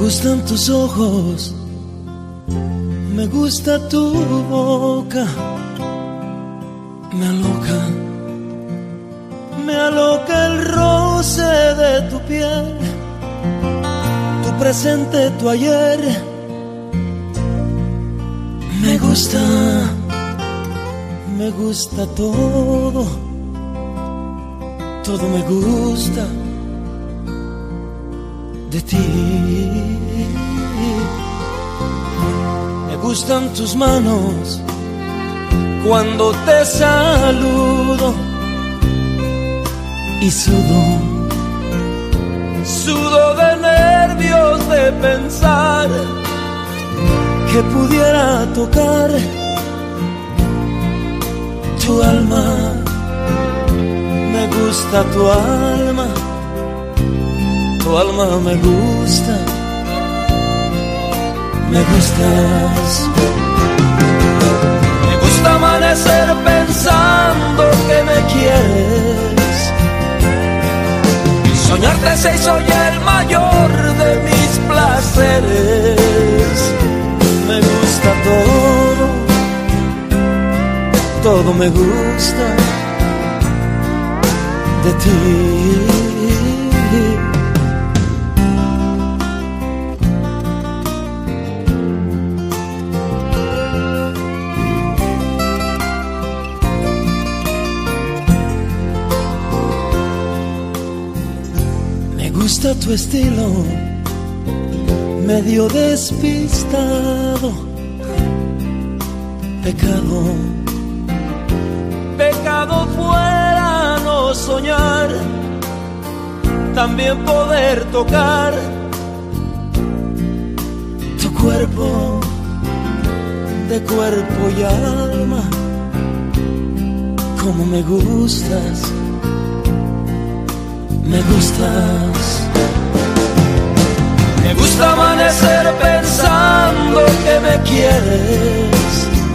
gustan tus ojos, me gusta tu boca, me aloca el roce de tu piel, tu presente, tu ayer. Me gusta todo, todo me gusta de ti. Me gustan tus manos cuando te saludo y sudo de nervios de pensar que pudiera tocar tu alma. Me gusta tu alma me gusta, me gustas. Me gusta amanecer pensando que me quieres, y soñarte se hizo ya el mayor de mis placeres. Me gusta todo, todo me gusta de ti. Me gusta tu estilo, medio despistado. Pecado fuera no soñar, también poder tocar tu cuerpo, de cuerpo y alma. Como me gustas, me gustas. Me gusta amanecer pensando que me quieres,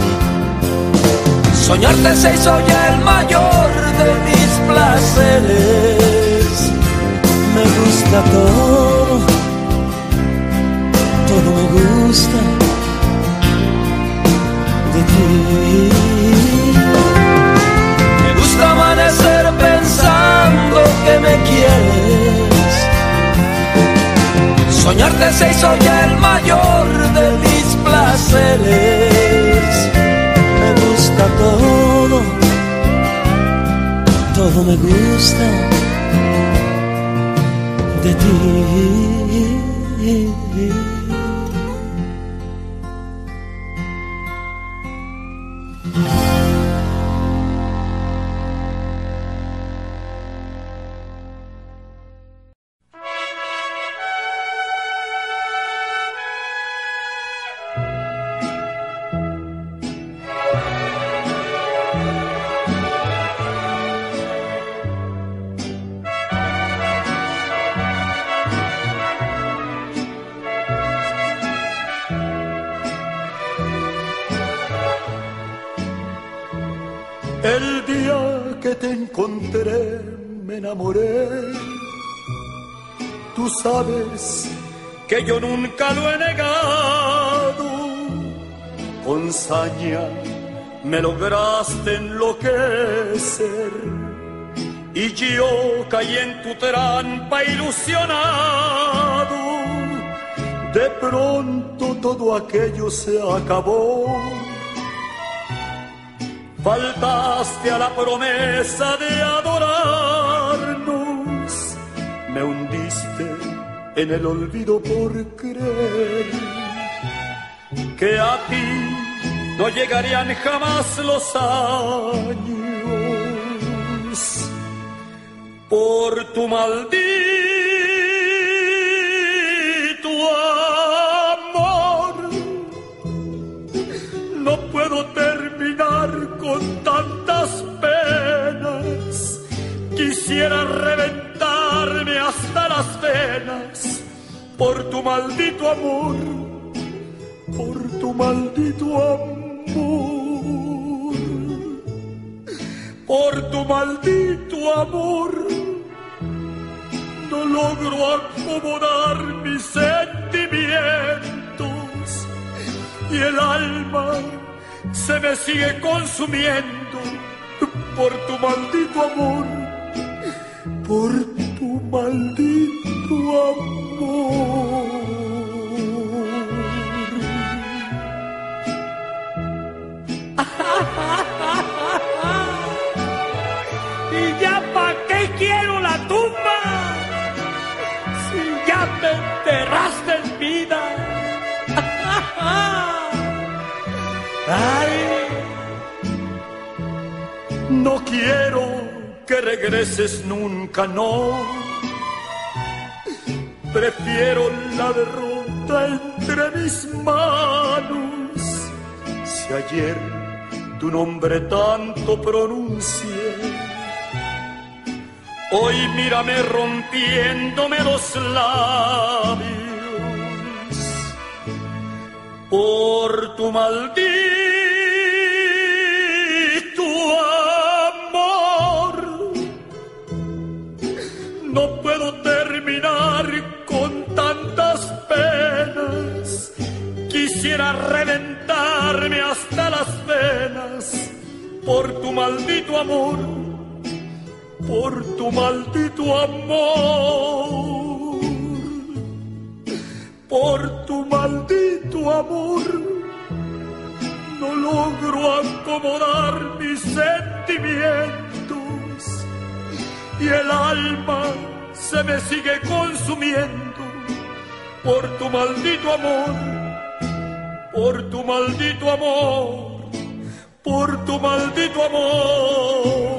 soñarte se hizo ya el mayor de mis placeres. Me gusta todo, todo me gusta de ti. Me gusta amanecer pensando que me quieres, soñarte se hizo ya el mayor de mis placeres. Me gusta todo, todo me gusta de ti. El día que te encontré me enamoré. Tú sabes que yo nunca lo he negado. Con saña me lograste enloquecer y yo caí en tu trampa ilusionado. De pronto todo aquello se acabó. Faltaste a la promesa de adorarnos, me hundiste en el olvido por creer que a ti no llegarían jamás los años. Por tu maldito amor no puedo terminar con tantas penas. Quisiera reventarme hasta las venas por tu maldito amor, por tu maldito amor, por tu maldito amor. No logro acomodar mis sentimientos y el alma se me sigue consumiendo por tu maldito amor, por tu maldito amor. ¿Y ya pa' qué quiero la tumba? Si ya me enterraste en vida. Ay, no quiero que regreses nunca, no. Prefiero la derrota entre mis manos. Si ayer tu nombre tanto pronuncié, hoy mírame rompiéndome los labios por tu maldito amor. No puedo terminar con tantas penas. Quisiera reventarme hasta las venas por tu maldito amor, por tu maldito amor, por tu maldito amor. No logro acomodar mis sentimientos y el alma se me sigue consumiendo por tu maldito amor, por tu maldito amor, por tu maldito amor,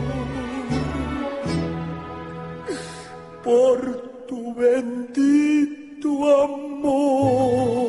por tu bendito amor.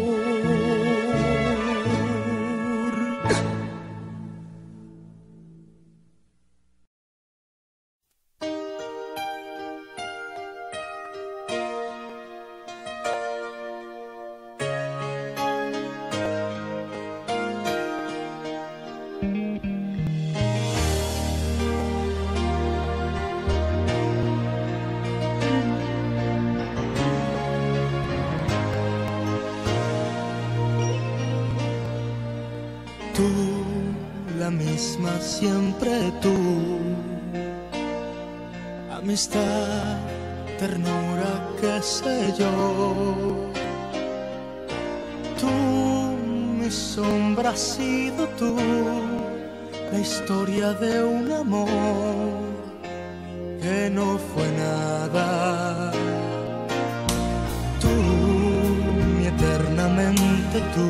tú, la misma siempre tú. Amistad, ternura, qué sé yo. Tú, mi sombra, has sido tú. La historia de un amor que no fue nada. Tú, mi eternamente tú.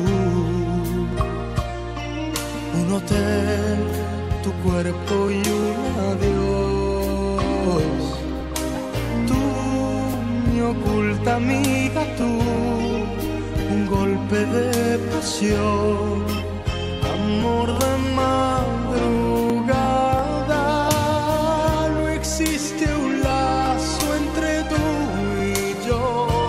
Un hotel, tu cuerpo y un adiós. Tú, mi oculta amiga, tú. Un golpe de pasión, amor de madrugada. No existe un lazo entre tú y yo.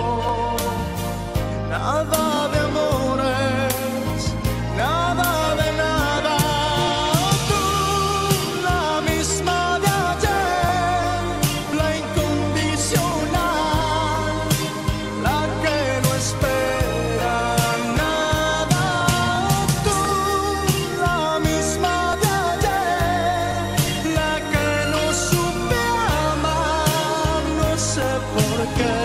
Nada de amores, nada de nada. Tú, la misma de ayer, la incondicional, la que no espera nada. Tú, la misma de ayer, la que no supe amar, no sé por qué.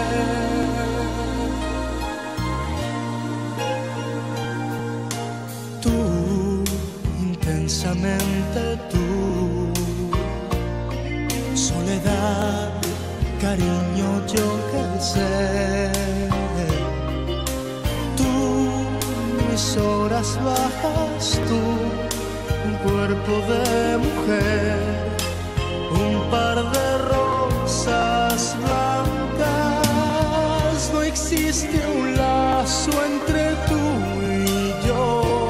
Tú, intensamente tú. Soledad, cariño, yo qué sé. Tú, mis horas bajas, tú. Un cuerpo de mujer, un par de rosas blancas. No existe un lazo entre tú y yo.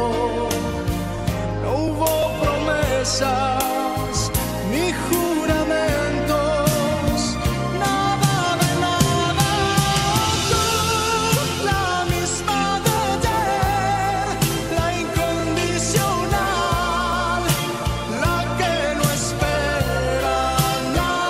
No hubo promesas ni juramentos, nada de nada. Tú, la misma de ayer, la incondicional, la que no espera nada.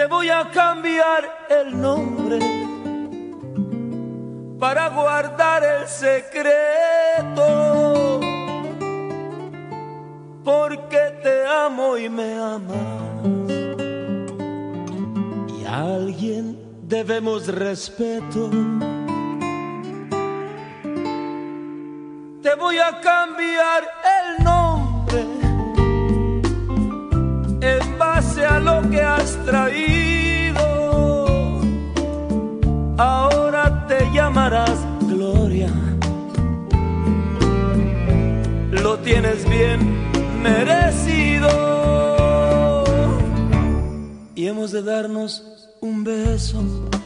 te voy a cambiar el nombre para guardar el secreto, porque te amo y me amas, y a alguien debemos respeto. Te voy a cambiar el nombre en base a lo que has traído. Ahora te llamarás Gloria, lo tienes bien merecido, y hemos de darnos un beso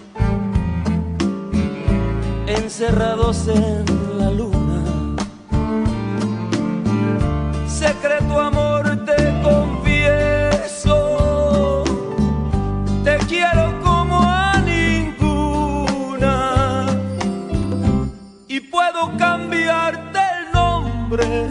encerrados en la luna. Secreto amor, te confieso, te quiero como a ninguna, y puedo cambiarte el nombre,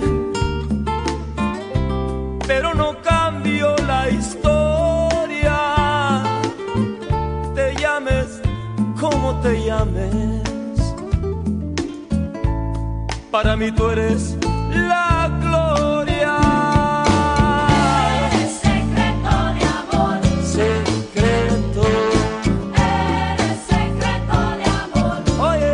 pero no cambio la historia. Te llames como te llames, para mí tú eres la gloria. Eres secreto de amor, Secreto, eres secreto de amor, oye,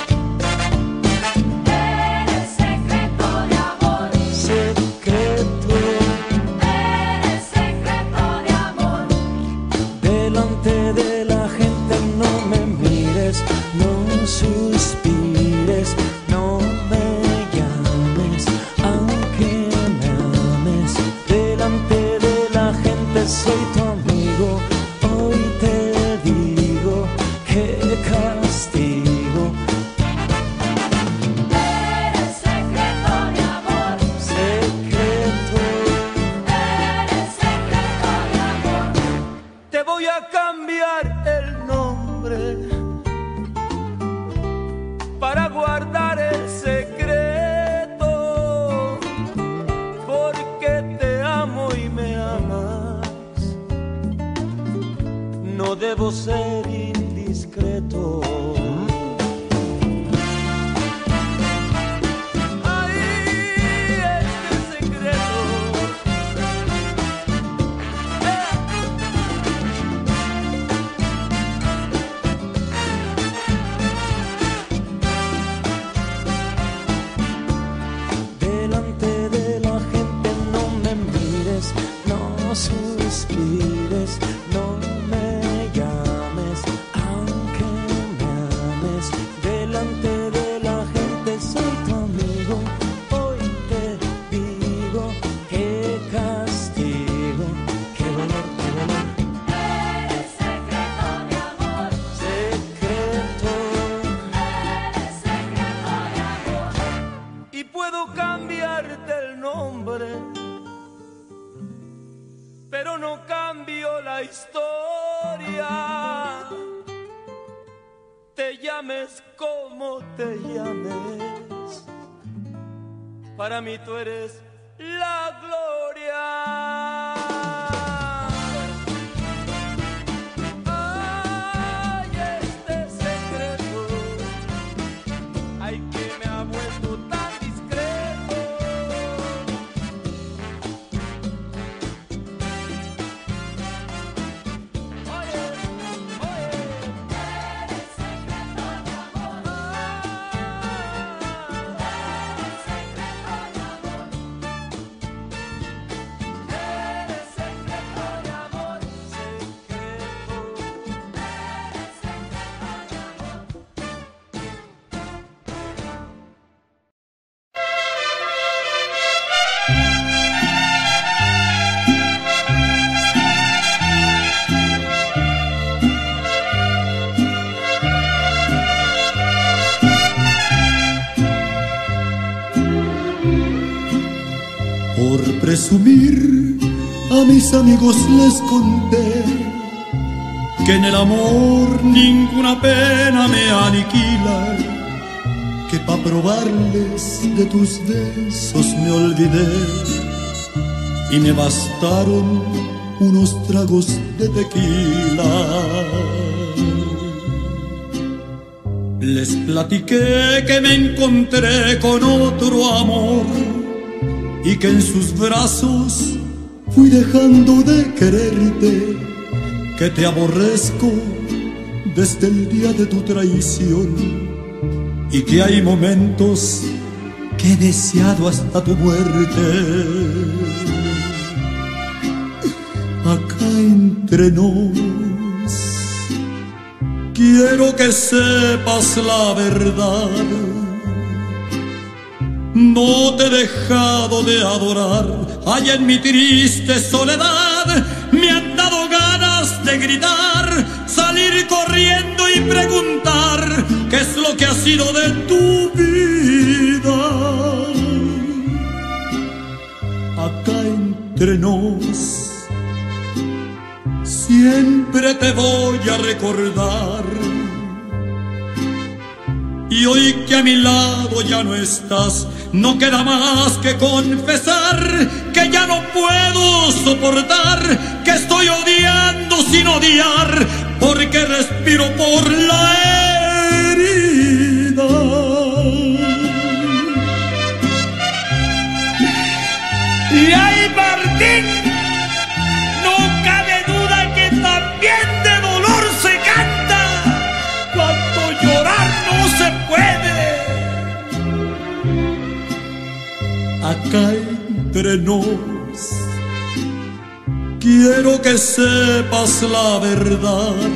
eres secreto de amor, secreto, eres secreto de amor. delante de la gente no me mires, no suspires, no me llames, aunque me ames. Delante de la gente soy tu amigo, hoy te digo qué castigo. Eres secreto de amor, Secreto, eres secreto de amor. te voy a cambiar el nombre para guardar el secreto, porque te amo y me amas. No debo ser indiscreto. Ay, este secreto. Delante de la gente no me mires, no suspires, no me llames, aunque me ames. Delante de la gente soy tu amigo, hoy te digo qué castigo, qué dolor, qué dolor. Eres secreto de amor, Secreto, eres secreto de amor. y puedo cambiarte el nombre, pero no cambio la historia. Te llames como te llames, para mí tú eres la gloria. Ay, este secreto, ay, que me ha vuelto tan discreto. Oye, oye, Eres secreto de amor, eres secreto de amor, eres secreto de amor, secreto. eres secreto de amor. Por presumir, a mis amigos les conté que en el amor ninguna pena me aniquila, que pa' probarles de tus besos me olvidé y me bastaron unos tragos de tequila. Les platiqué que me encontré con otro amor y que en sus brazos fui dejando de quererte, que te aborrezco desde el día de tu traición y que hay momentos que he deseado hasta tu muerte. Acá entre nos, quiero que sepas la verdad. No te he dejado de adorar. Allá en mi triste soledad me han dado ganas de gritar, salir corriendo y preguntar qué es lo que ha sido de tu vida. Acá entre nos, siempre te voy a recordar. Y hoy que a mi lado ya no estás, no queda más que confesar que ya no puedo soportar, que estoy odiando sin odiar, porque respiro por la herida. Y ay, Martín, no cabe duda que también de dolor se canta cuando llorar no se puede. Acá entre nos, quiero que sepas la verdad.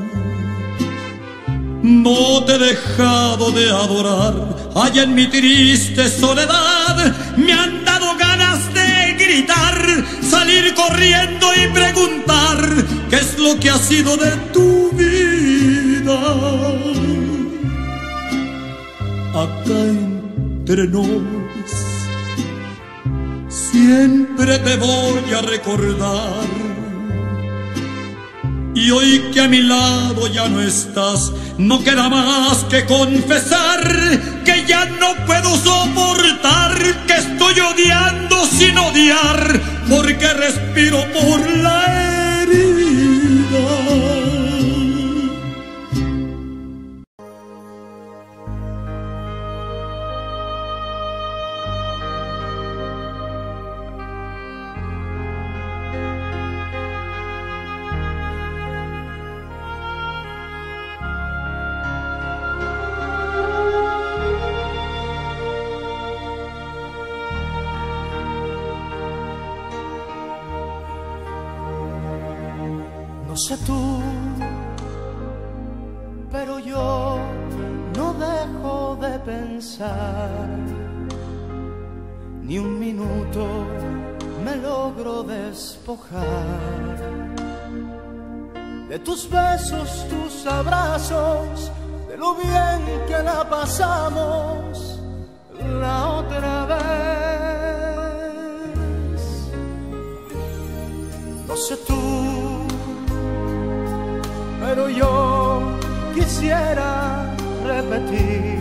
No te he dejado de adorar. Allá en mi triste soledad me han dado ganas de gritar, salir corriendo y preguntar qué es lo que ha sido de tu vida. Acá entre nos, siempre te voy a recordar. Y hoy que a mi lado ya no estás, no queda más que confesar que ya no puedo soportar, que estoy odiando sin odiar, porque respiro por la herida. No sé tú, pero yo no dejo de pensar. Ni un minuto me logro despojar de tus besos, tus abrazos, de lo bien que la pasamos la otra vez. No sé tú, pero yo quisiera repetir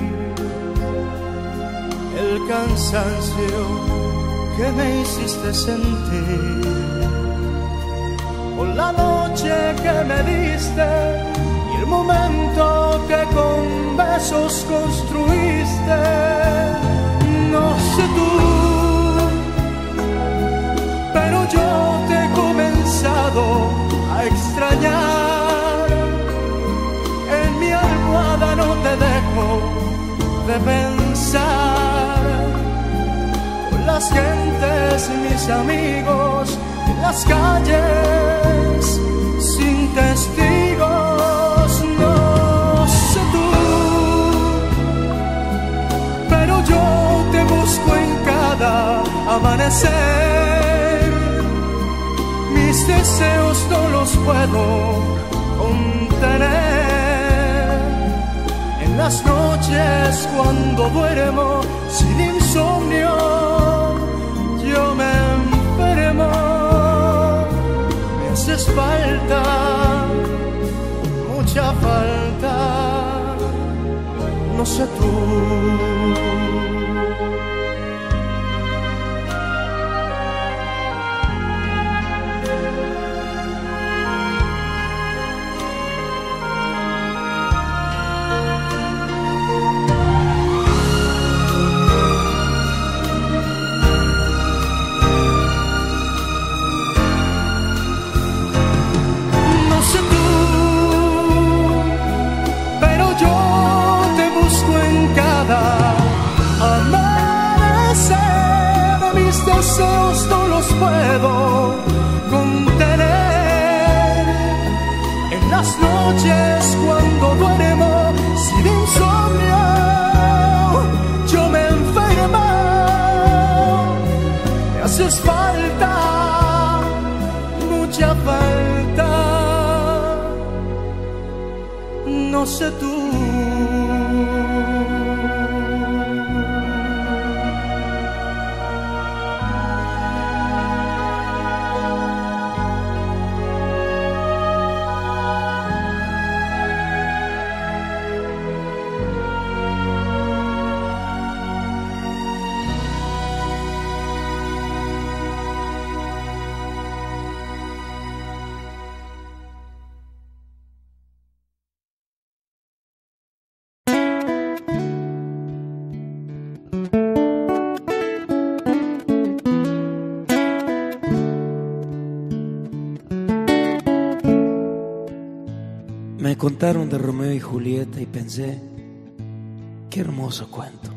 el cansancio que me hiciste sentir, por la noche que me diste y el momento que con besos construiste. No sé tú, pero yo te he comenzado a extrañar. En mi almohada no te dejo de pensar. Con las gentes, mis amigos, en las calles, sin testigos. No sé tú, pero yo te busco en cada amanecer. Mis deseos no los puedo contener. En las noches cuando duermo sin insomnio, yo me enfermo. Me haces falta, mucha falta. No sé tú. deseos no los puedo contener. En las noches cuando duermo sin insomnio, yo me enfermo. Me haces falta, mucha falta. No sé tú. Me contaron de Romeo y Julieta y pensé, qué hermoso cuento.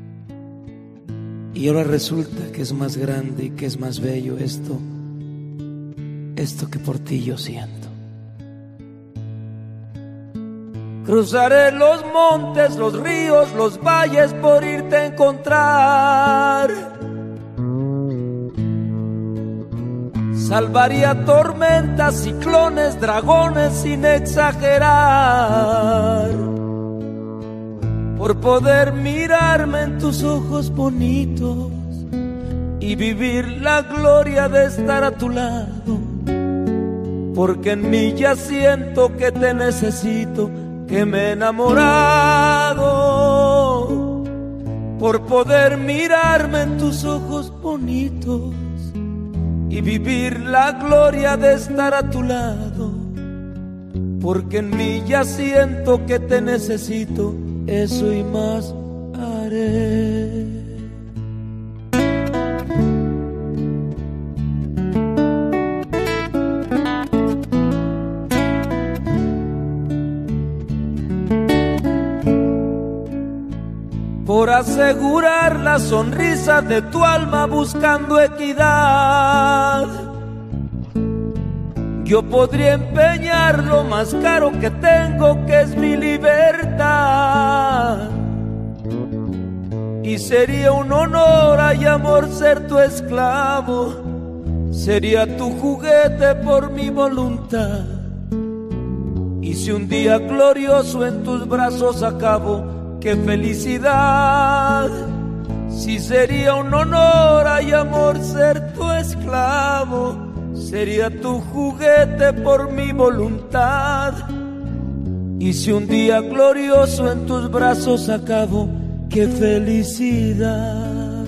Y ahora resulta que es más grande y que es más bello esto que por ti yo siento. Cruzaré los montes, los ríos, los valles por irte a encontrar. Salvaría tormentas, ciclones, dragones sin exagerar, por poder mirarme en tus ojos bonitos y vivir la gloria de estar a tu lado. Porque en mí ya siento que te necesito, que me he enamorado, por poder mirarme en tus ojos bonitos y vivir la gloria de estar a tu lado. Porque en mí ya siento que te necesito, eso y más haré. Por asegurar la sonrisa de tu alma buscando equidad, yo podría empeñar lo más caro que tengo, que es mi libertad. Y sería un honor y amor ser tu esclavo, sería tu juguete por mi voluntad. Y si un día glorioso en tus brazos acabo, ¡qué felicidad! Si sería un honor y amor ser tu esclavo, sería tu juguete por mi voluntad. Y si un día glorioso en tus brazos acabo, ¡qué felicidad!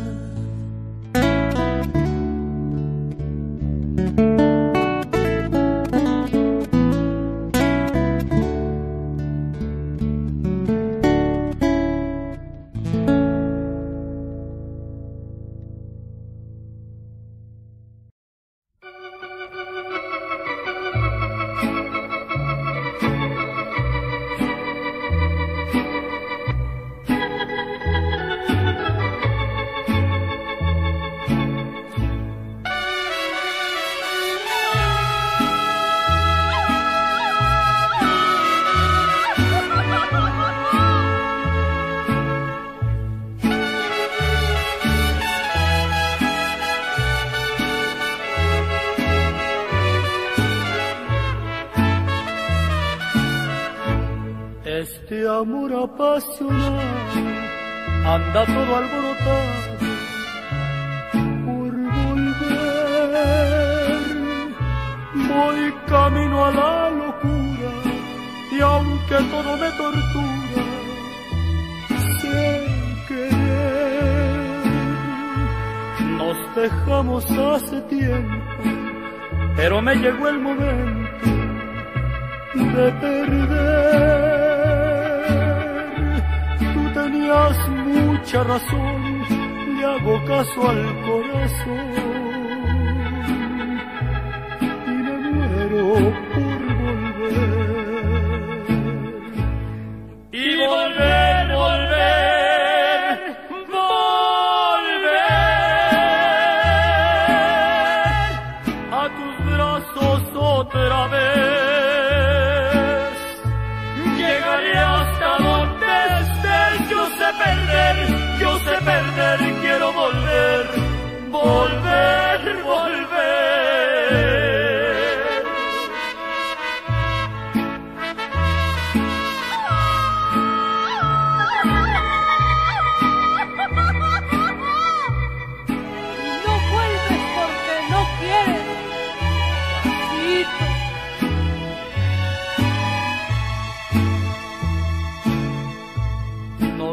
Este amor apasionado anda todo alborotado por volver. Voy camino a la locura y aunque todo me tortura, sé querer. Nos dejamos hace tiempo, pero me llegó el momento de perder. Tenías mucha razón, le hago caso al corazón y me muero por volver. Y volver, volver, volver.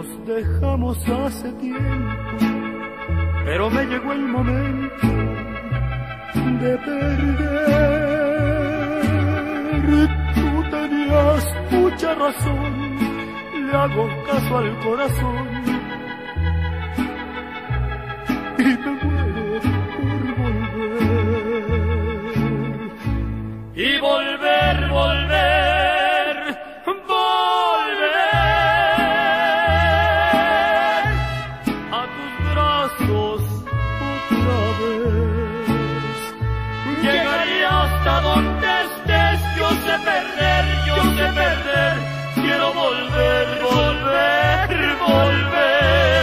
Nos dejamos hace tiempo, pero me llegó el momento de perder. Tú tenías mucha razón, le hago caso al corazón y me muero por volver. Y volver, volver, volver a tus brazos otra vez. Llegaré hasta donde estés, yo sé perder, quiero volver, volver, volver.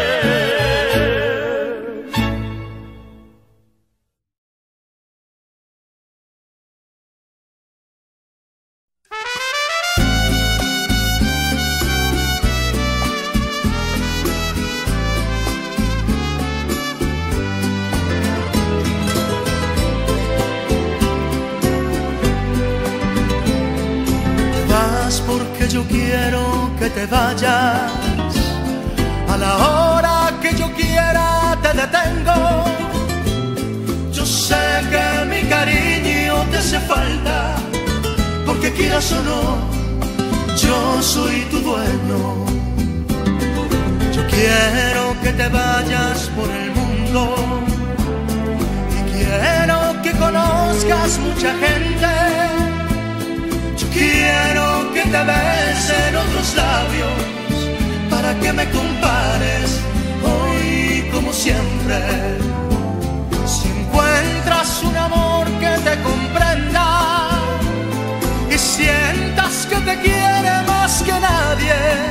Porque yo quiero que te vayas, a la hora que yo quiera te detengo. Yo sé que mi cariño te hace falta, porque quieras o no, yo soy tu dueño. Yo quiero que te vayas por el mundo y quiero que conozcas mucha gente. Quiero que te besen otros labios para que me compares hoy como siempre. Si encuentras un amor que te comprenda y sientas que te quiere más que nadie,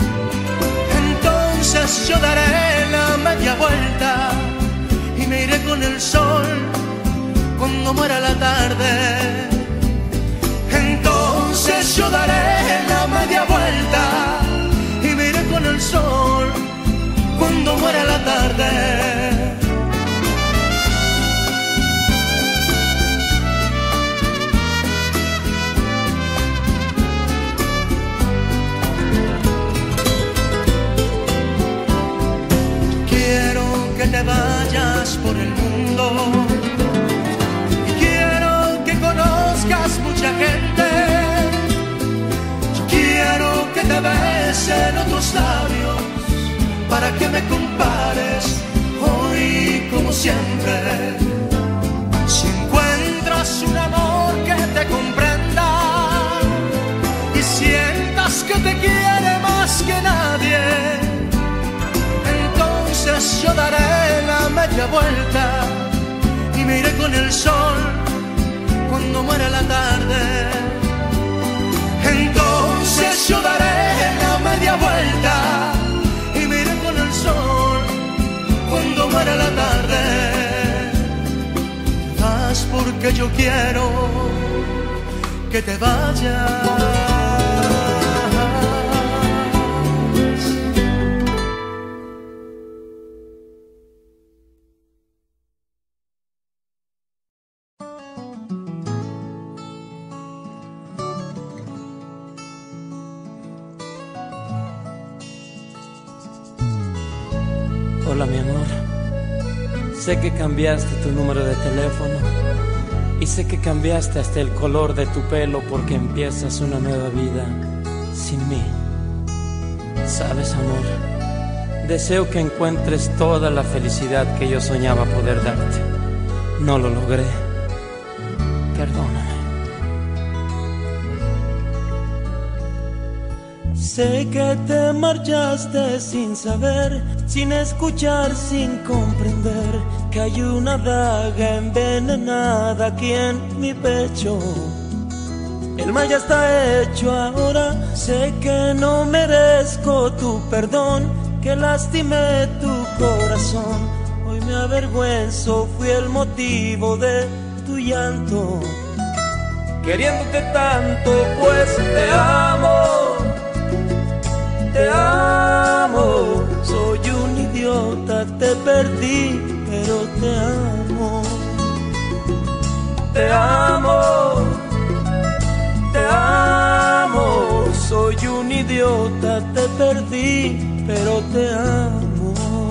entonces yo daré la media vuelta y me iré con el sol cuando muera la tarde. Entonces yo daré la media vuelta y me iré con el sol cuando muera la tarde. Quiero que te vayas por el mundo y quiero que conozcas mucha gente. Quiero que te besen otros labios para que me compares hoy como siempre. Si encuentras un amor que te comprenda y sientas que te quiere más que nadie, entonces yo daré la media vuelta y me iré con el sol cuando muera la tarde. Entonces yo daré la media vuelta y me iré con el sol cuando muera la tarde. Te vas porque yo quiero que te vayas. Hola, mi amor. Sé que cambiaste tu número de teléfono y sé que cambiaste hasta el color de tu pelo porque empiezas una nueva vida sin mí. Sabes, amor, deseo que encuentres toda la felicidad que yo soñaba poder darte. No lo logré. Perdóname. Sé que te marchaste sin saber, sin escuchar, sin comprender que hay una daga envenenada aquí en mi pecho. El mal ya está hecho ahora, sé que no merezco tu perdón, que lastimé tu corazón. Hoy me avergüenzo, fui el motivo de tu llanto. Queriéndote tanto, pues te amo. Te amo, soy un idiota, te perdí, pero te amo. Te amo, te amo, soy un idiota, te perdí, pero te amo.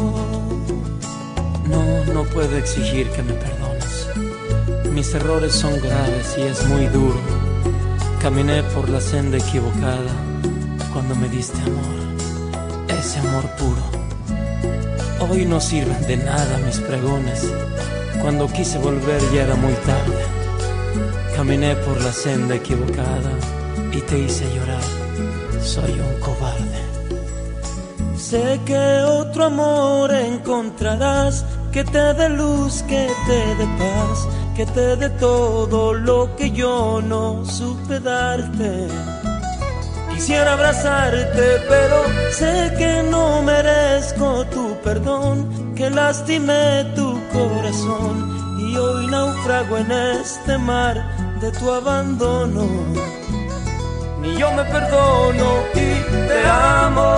No puedo exigir que me perdones. Mis errores son graves y es muy duro. Caminé por la senda equivocada cuando me diste amor, ese amor puro. Hoy no sirven de nada mis pregones. Cuando quise volver ya era muy tarde. Caminé por la senda equivocada y te hice llorar. Soy un cobarde. Sé que otro amor encontrarás, que te dé luz, que te dé paz, que te dé todo lo que yo no supe darte. Quisiera abrazarte, pero sé que no merezco tu perdón, que lastimé tu corazón y hoy naufrago en este mar de tu abandono. Ni yo me perdono y te amo,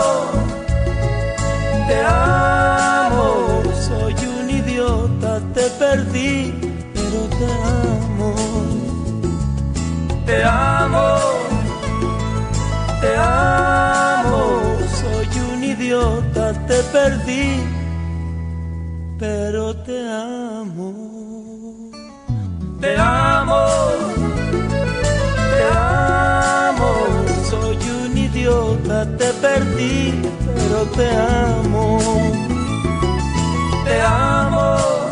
te amo. Soy un idiota, te perdí, pero te amo. Te amo, te amo. Soy un idiota, te perdí, pero te amo. Te amo, te amo. Soy un idiota, te perdí, pero te amo. Te amo,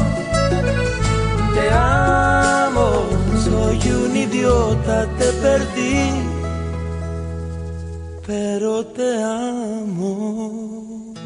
te amo. Soy un idiota, te perdí, pero te amo.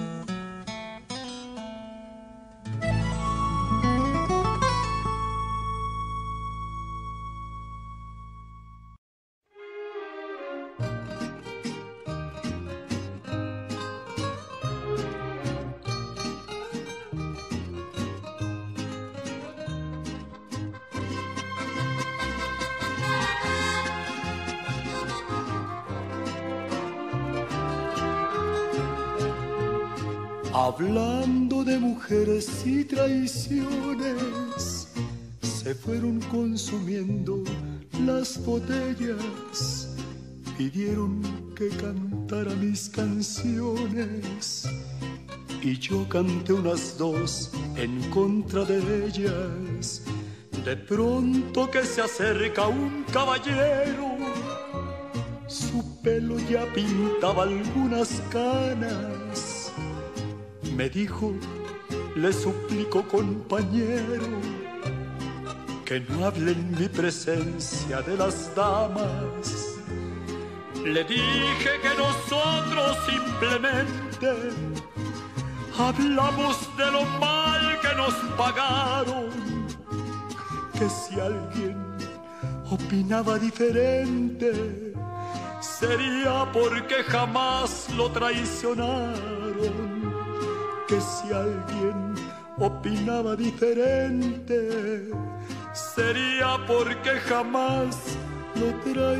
Hablando de mujeres y traiciones, se fueron consumiendo las botellas, pidieron que cantara mis canciones y yo canté unas dos en contra de ellas. De pronto que se acerca un caballero, su pelo ya pintaba algunas canas. Me dijo, le suplico compañero, que no hable en mi presencia de las damas. Le dije que nosotros simplemente hablamos de lo mal que nos pagaron, que si alguien opinaba diferente sería porque jamás lo traicionaron. Que si alguien opinaba diferente sería porque jamás lo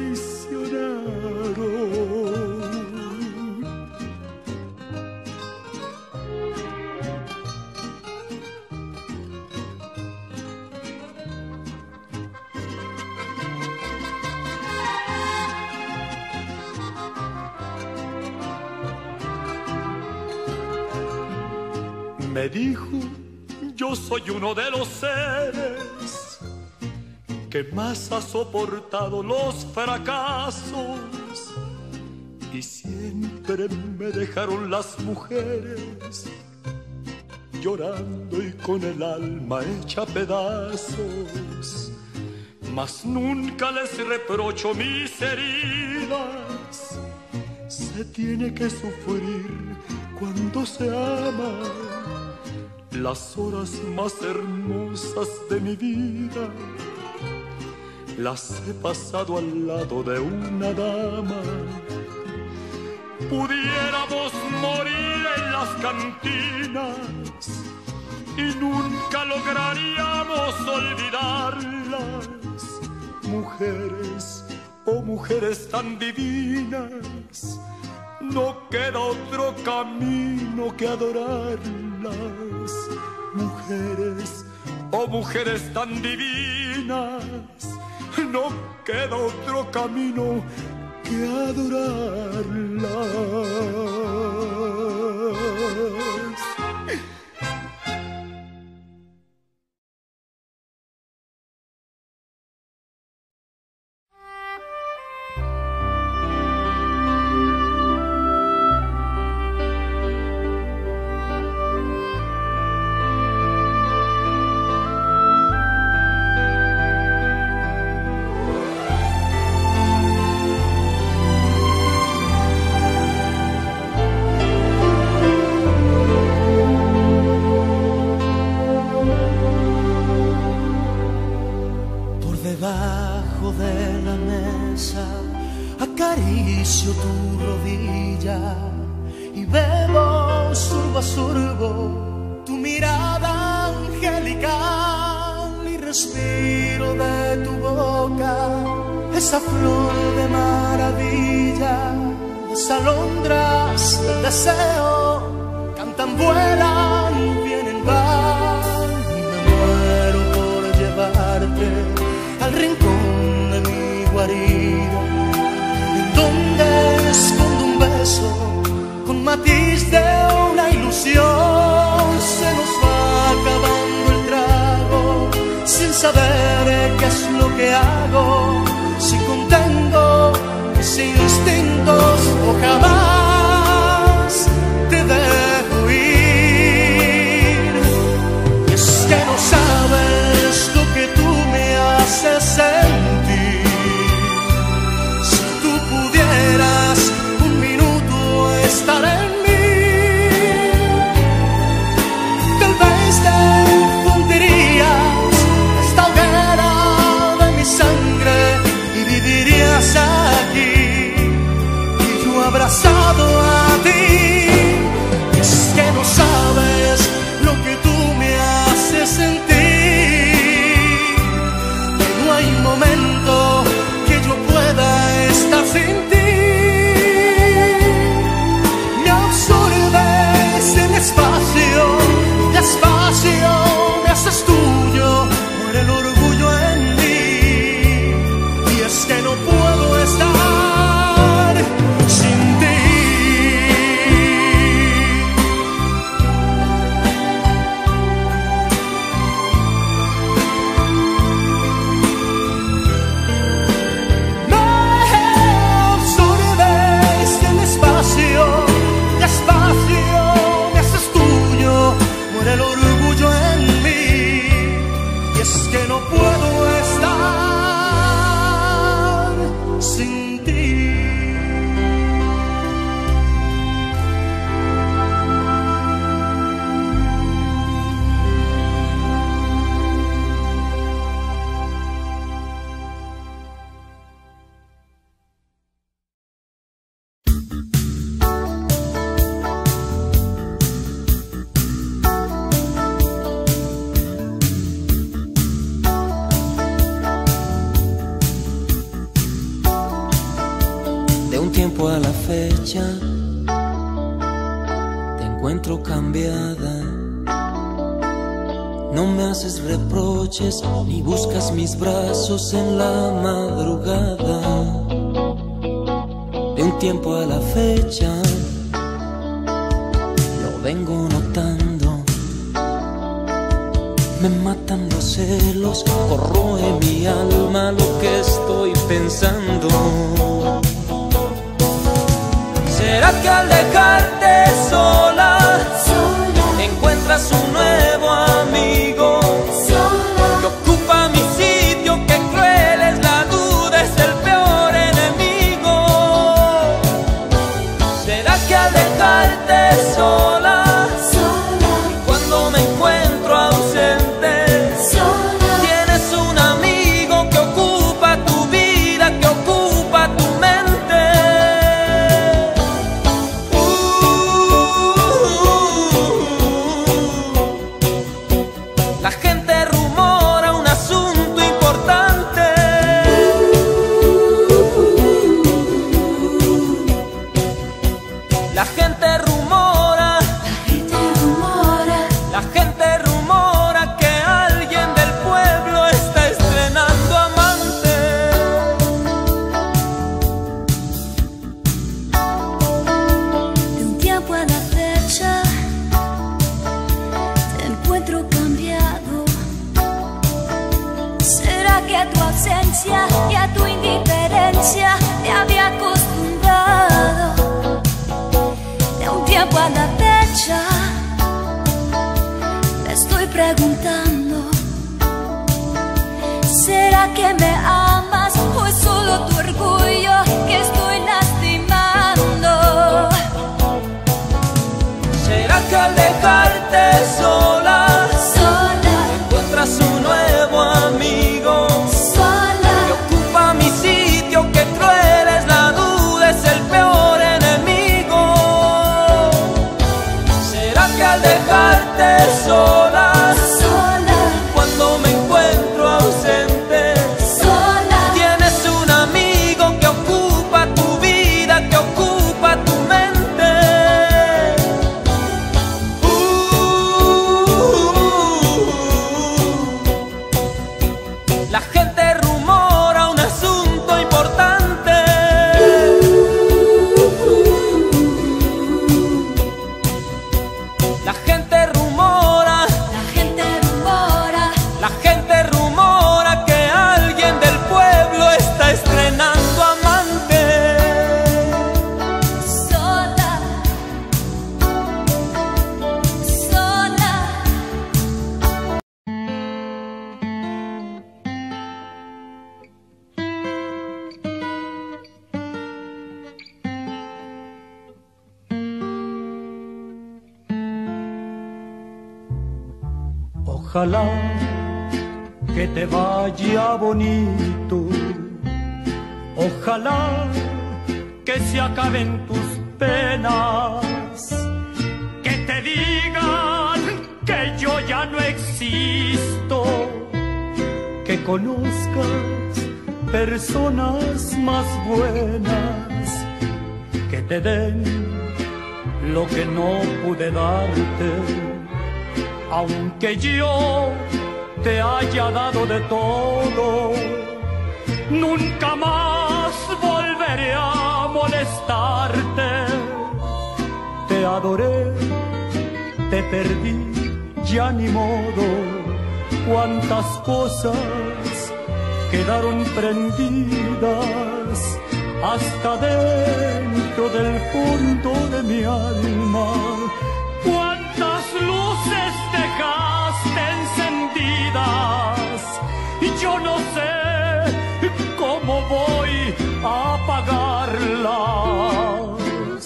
traicionaron. Me dijo, yo soy uno de los seres que más ha soportado los fracasos y siempre me dejaron las mujeres llorando y con el alma hecha pedazos. Mas nunca les reprocho mis heridas, se tiene que sufrir cuando se ama. Las horas más hermosas de mi vida las he pasado al lado de una dama. Pudiéramos morir en las cantinas y nunca lograríamos olvidarlas. Mujeres, oh mujeres tan divinas, no queda otro camino que adorarlas. Mujeres, oh mujeres tan divinas, no queda otro camino que adorarlas. tu rodilla y bebo sorbo a sorbo tu mirada angelical y respiro de tu boca esa flor de maravilla. Las alondras del deseo cantan, vuelan, vienen, van y me muero por llevarte al rincón de mi guarida, en donde escondo un beso con matiz de una ilusión. Se nos va acabando el trago sin saber qué es lo que hago, si contengo mis instintos o jamás te dejo ir. Y es que no sabes lo que tú me haces sentir. Si tú pudieras un minuto estar en mí, tal vez te fundirías esta hoguera de mi sangre y vivirías aquí y yo abrazado a ti. Y es que no sabes lo que tú me haces sentir, que no hay momento que yo pueda estar sin ti. Me absorbes en espacio, despacio me haces tuyo por el orgullo en mí. Y es que no puedo estar sin ti. Me absorbes en espacio, despacio me haces tuyo por el orgullo en mí. Y es que no puedo estar sin ti. De un tiempo a la fecha te encuentro cambiada. No me haces reproches ni buscas mis brazos en la madrugada. De un tiempo a la fecha lo vengo notando. Me matan los celos, corroe mi alma lo que estoy pensando. ¿Será que al dejarte sola encuentras un nuevo amigo que ocupa mi sitio? Que cruel es la duda, es el peor enemigo. ¿Será que al dejarte sola cuando me encuentro ausente tienes un amigo que ocupa tu vida, que ocupa tu mente? La gente rumora un asunto importante. La gente rumora, la gente rumora que alguien del pueblo está estrenando amante. De un tiempo a la fecha te encuentro cambiado. ¿Será que a tu ausencia y a tu indiferencia te había acostumbrado? De un tiempo a la fecha me estoy preguntando, ¿será que me amas o es solo tu orgullo que estoy lastimando? ¿Será que al dejarte sola encuentras un nuevo amigo que ocupa mi sitio? Que cruel es la duda, es el peor que al dejarte sola, sola, cuando me encuentro ausente, sola, tienes un amigo que ocupa tu vida, que ocupa tu mente. La gente rumora un asunto importante. La gente rumora, la gente rumora que alguien del pueblo está estrenando amante. sola, sola. Ojalá que te vaya bonito, ojalá que se acaben tus penas, que te digan que yo ya no existo, que conozcas personas más buenas, que te den lo que no pude darte. Aunque yo te haya dado de todo, nunca más volveré a molestarte. Te adoré, te perdí, ya ni modo. Cuántas cosas quedaron prendidas hasta dentro del fondo de mi alma. Cuántas luces dejaste encendidas y yo no sé cómo voy a apagarlas.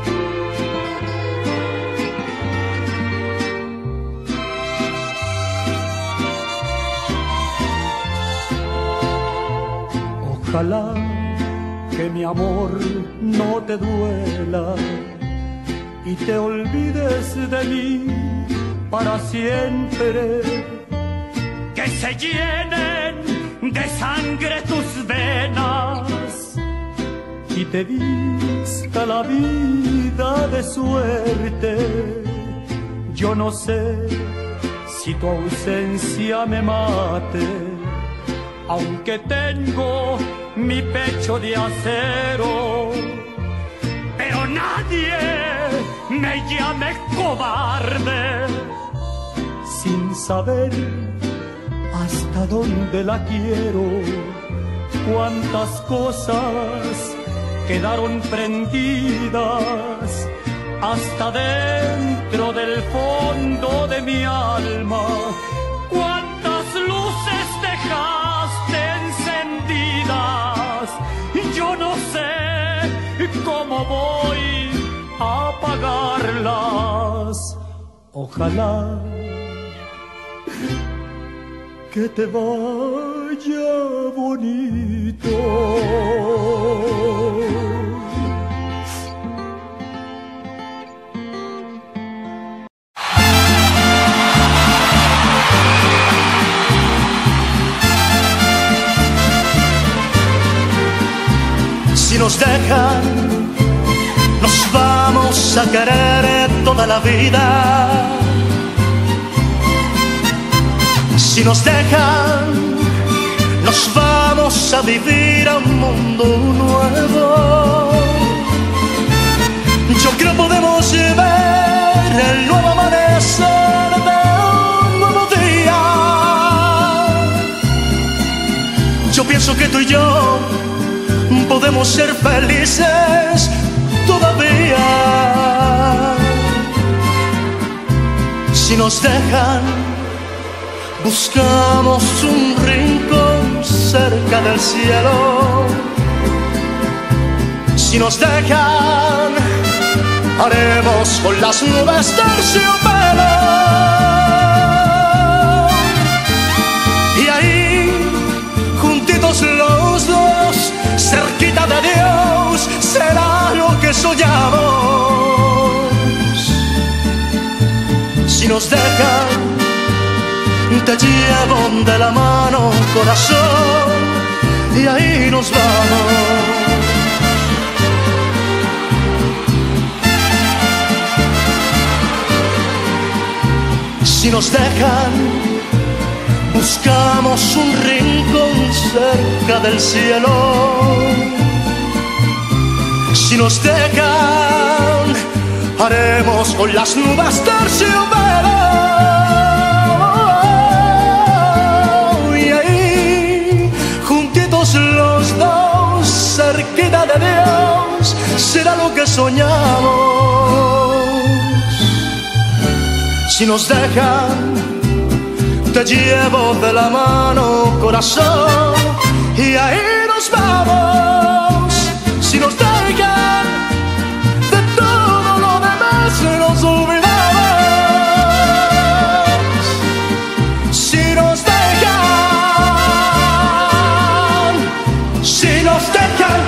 Ojalá que mi amor no te duela y te olvides de mí para siempre. Que se llenen de sangre tus venas y te vista la vida de suerte. Yo no sé si tu ausencia me mate, aunque tengo mi pecho de acero, pero nadie me llame cobarde sin saber hasta dónde la quiero. Cuántas cosas quedaron prendidas hasta dentro del fondo de mi alma. Cuántas luces dejaste encendidas y yo no sé cómo voy a apagarlas. Ojalá que te vaya bonito. Si nos dejan, nos vamos a querer toda la vida. Si nos dejan, nos vamos a vivir a un mundo nuevo. Yo creo podemos ver el nuevo amanecer de un nuevo día. Yo pienso que tú y yo podemos ser felices todavía. Si nos dejan, buscamos un rincón cerca del cielo. Si nos dejan, haremos con las nubes terciopelo. Y ahí, juntitos los dos, cerquita de Dios, será lo que soñamos. nos dejan, te llevo de la mano, corazón, y ahí nos vamos. Si nos dejan, buscamos un rincón cerca del cielo. Si nos dejan, haremos con las nubes terciopelo. Y ahí, juntitos los dos, cerquita de Dios, será lo que soñamos. Si nos dejan, te llevo de la mano, corazón, y ahí nos vamos. Si nos dejan, de todo lo demás nos olvidamos. Si nos dejan, si nos dejan.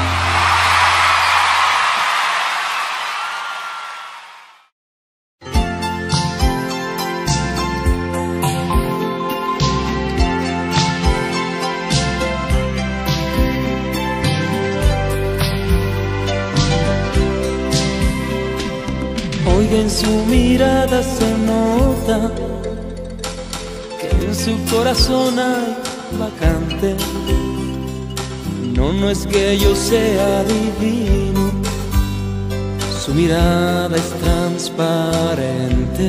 Hoy en su mirada se nota que en su corazón hay vacante. No, no es que yo sea divino, su mirada es transparente.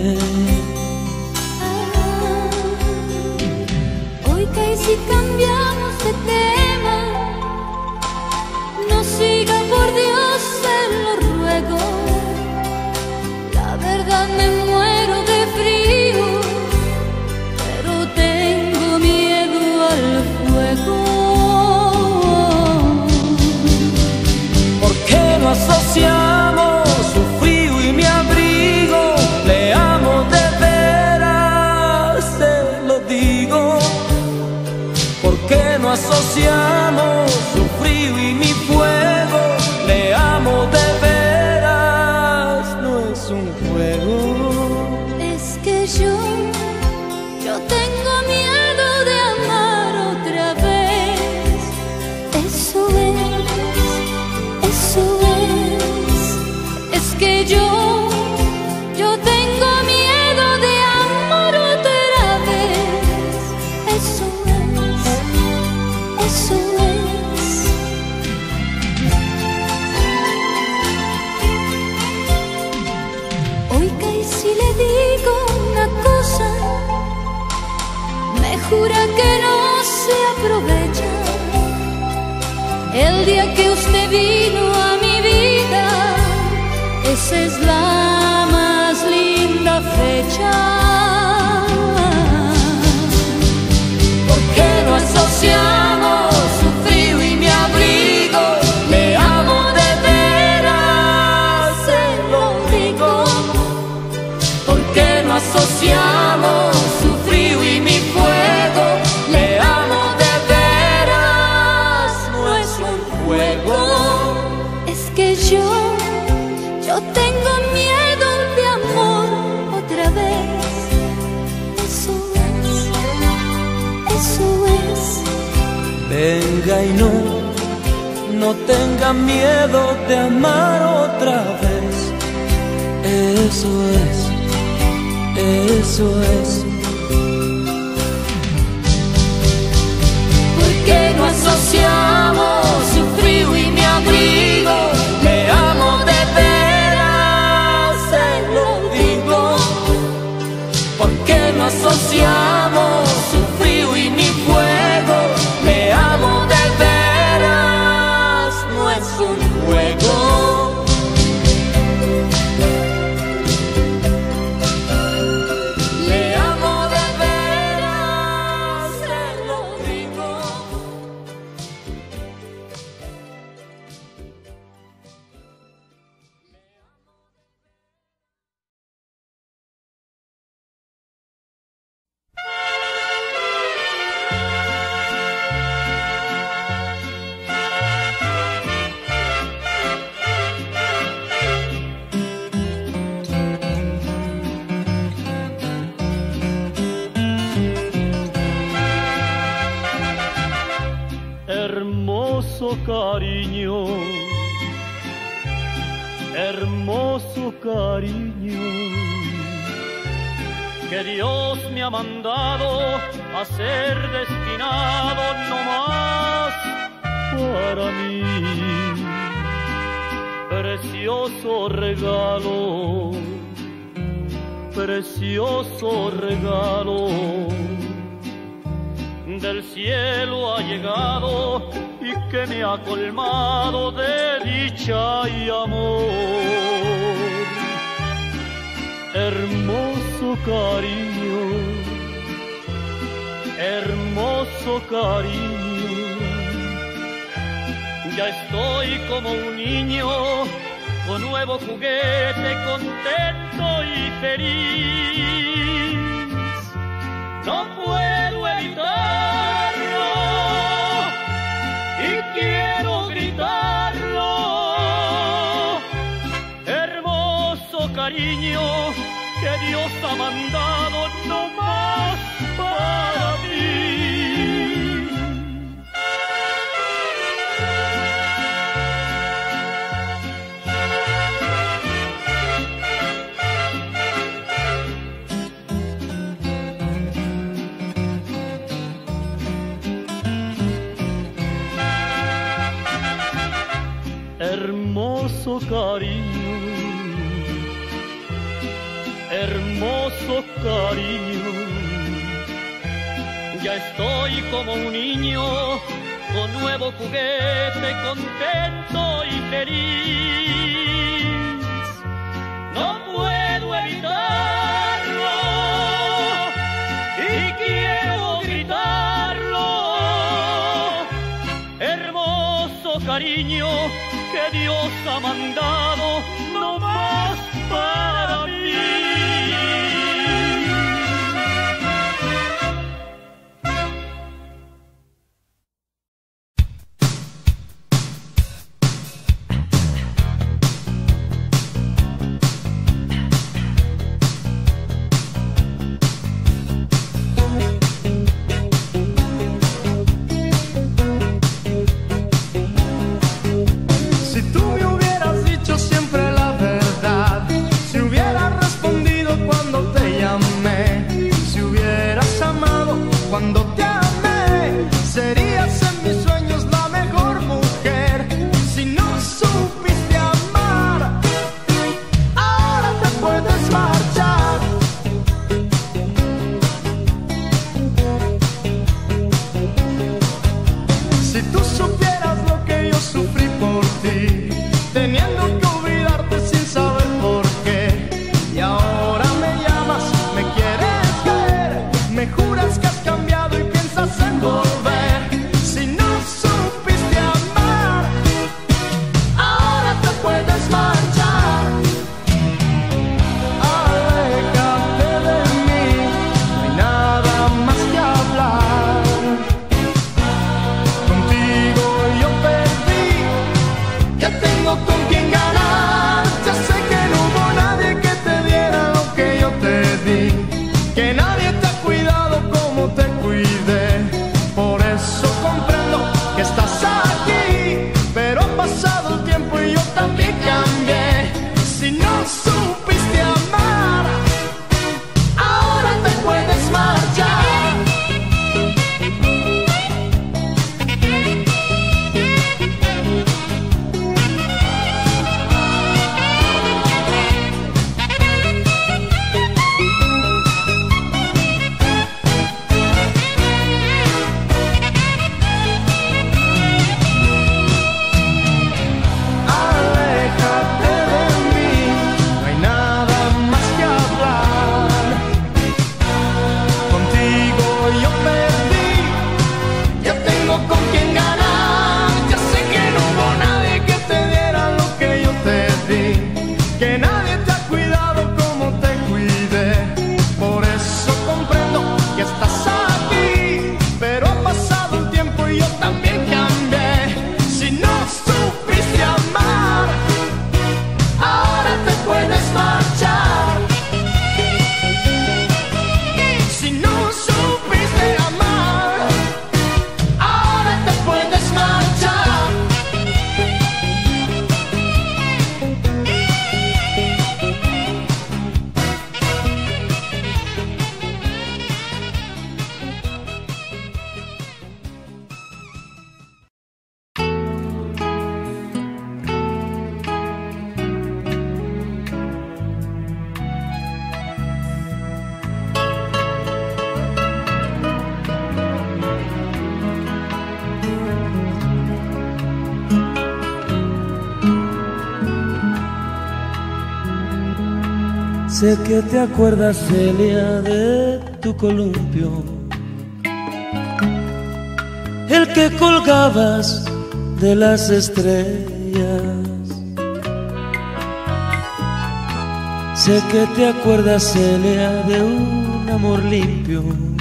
Hoy que si cambiamos de tema, no siga por Dios, se lo ruego. La verdad me muero de frío, pero tengo miedo al fuego. ¿Por qué no asociamos su frío y mi abrigo? Le amo de veras, se lo digo. ¿Por qué no asociamos su frío y mi fuego? Le amo de veras, no es un juego. Es que yo tengo miedo de amar otra vez. Eso es que yo tengo miedo de amar otra vez. Eso es. Oiga, y si le digo una cosa, me jura que no se aprovecha. El día que usted vino a mi vida, esa es la más linda fecha. ¿Por qué no asociamos su frío y mi abrigo? Le amo de veras, se lo digo. ¿Por qué no asociamos su frío y mi fuego? Le amo de veras, no es un juego. Es que yo tengo miedo de amor otra vez. Eso es. Venga y no tenga miedo de amar otra vez. Eso es. ¿Por qué no asociamos su frío y mi abrigo? Le amo de veras, se lo digo. ¿Por qué no asociamos su frío y mi fuego? Le amo de veras, no es un juego. Le amo de veras, se lo digo. hermoso cariño, hermoso cariño, que Dios me ha mandado a ser destinado no más para mí. Precioso regalo, precioso regalo, del cielo ha llegado y que me ha colmado de dicha y amor. Hermoso cariño, hermoso cariño, ya estoy como un niño con nuevo juguete, contento y feliz. No puedo evitarlo y quiero gritarlo. Hermoso cariño que Dios ha mandado no más para mí. Hermoso cariño, hermoso cariño, ya estoy como un niño con nuevo juguete, contento y feliz. No puedo evitarlo y quiero gritarlo. Hermoso cariño que Dios ha mandado no más para mí. Si tú me hubieras dicho siempre la Sé que te acuerdas, Celia, de tu columpio, el que colgabas de las estrellas. Sé que te acuerdas, Celia, de un amor limpio,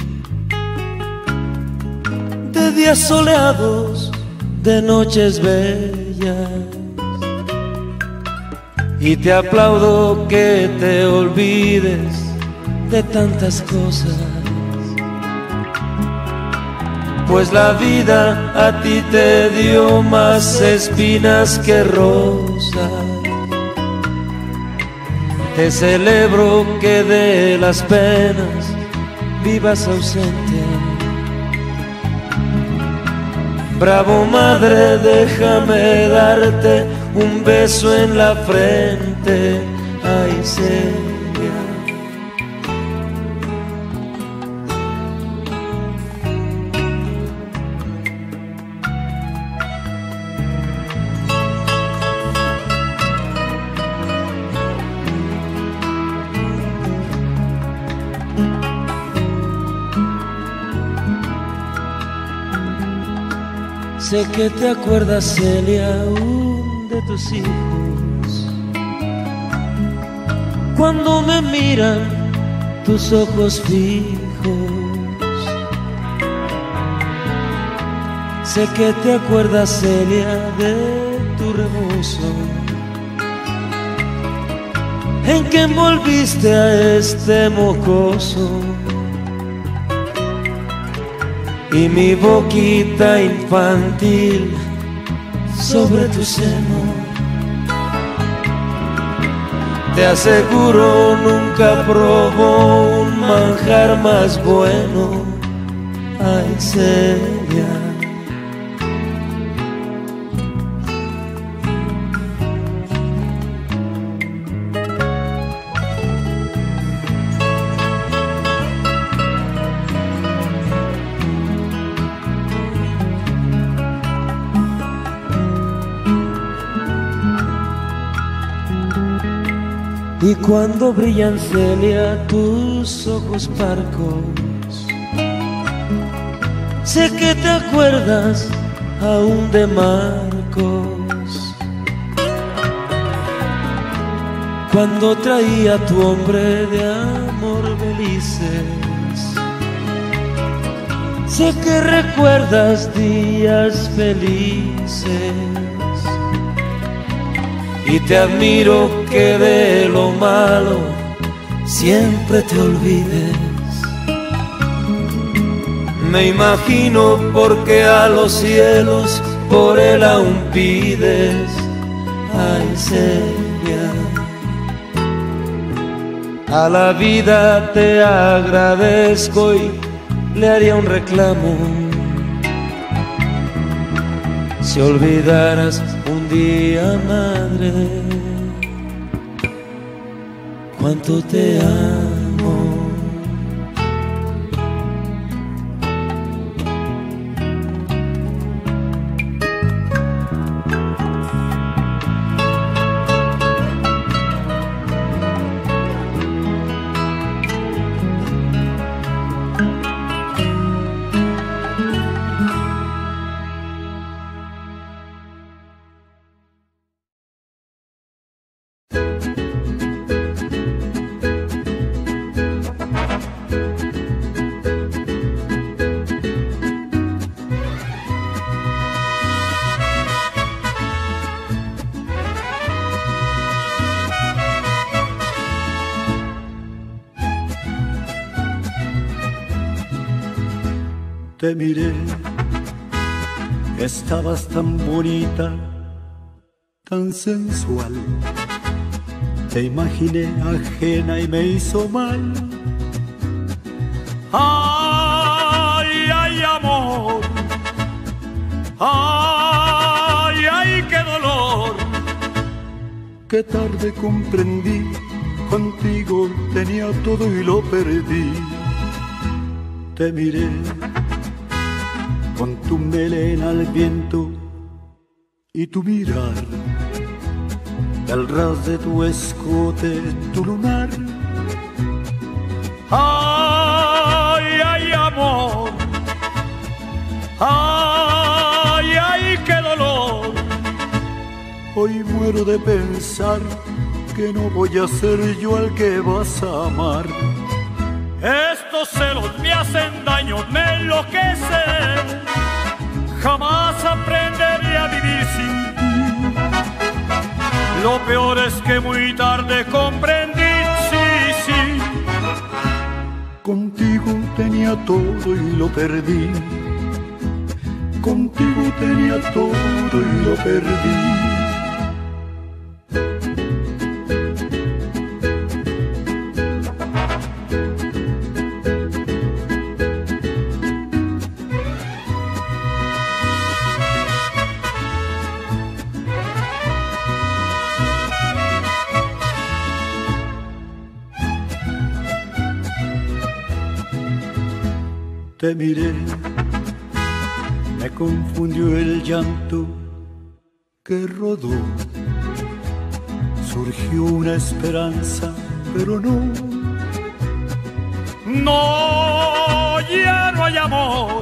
de días soleados, de noches bellas. Y te aplaudo que te olvides de tantas cosas, pues la vida a ti te dio más espinas que rosas. Te celebro que de las penas vivas ausente. Bravo madre, déjame darte un beso en la frente. Ay, Celia. Sé que te acuerdas, Celia, aún de tus hijos, cuando me miran tus ojos fijos. Sé que te acuerdas, Celia, de tu rebozo, en que envolviste a este mocoso. Y mi boquita infantil sobre tu seno, te aseguro nunca probó un manjar más bueno. Ay, Celia. Y cuando brillan, Celia, tus ojos parcos, sé que te acuerdas aún de Marcos, cuando traía tu hombre de amor Belices. Sé que recuerdas días felices. Y te admiro que de lo malo siempre te olvides. Me imagino porque a los cielos por él aún pides. Ay, Celia. A la vida te agradezco y le haría un reclamo si olvidaras un día, madre, cuánto te amo. Te miré, estabas tan bonita, tan sensual. Te imaginé ajena y me hizo mal. Ay, ay, amor, ay, ay, qué dolor. Qué tarde comprendí, contigo tenía todo y lo perdí. Te miré con tu melena al viento y tu mirar, el ras de tu escote, tu lunar. Ay, ay, qué dolor. Hoy muero de pensar que no voy a ser yo al que vas a amar. Estos celos me hacen daño, me enloquecen. Jamás aprenderé a vivir sin ti. Lo peor es que muy tarde comprendí, sí, sí. Contigo tenía todo y lo perdí. Contigo tenía todo y lo perdí. Te miré, me confundió el llanto que rodó. Surgió una esperanza, pero no. No, ya no hay amor.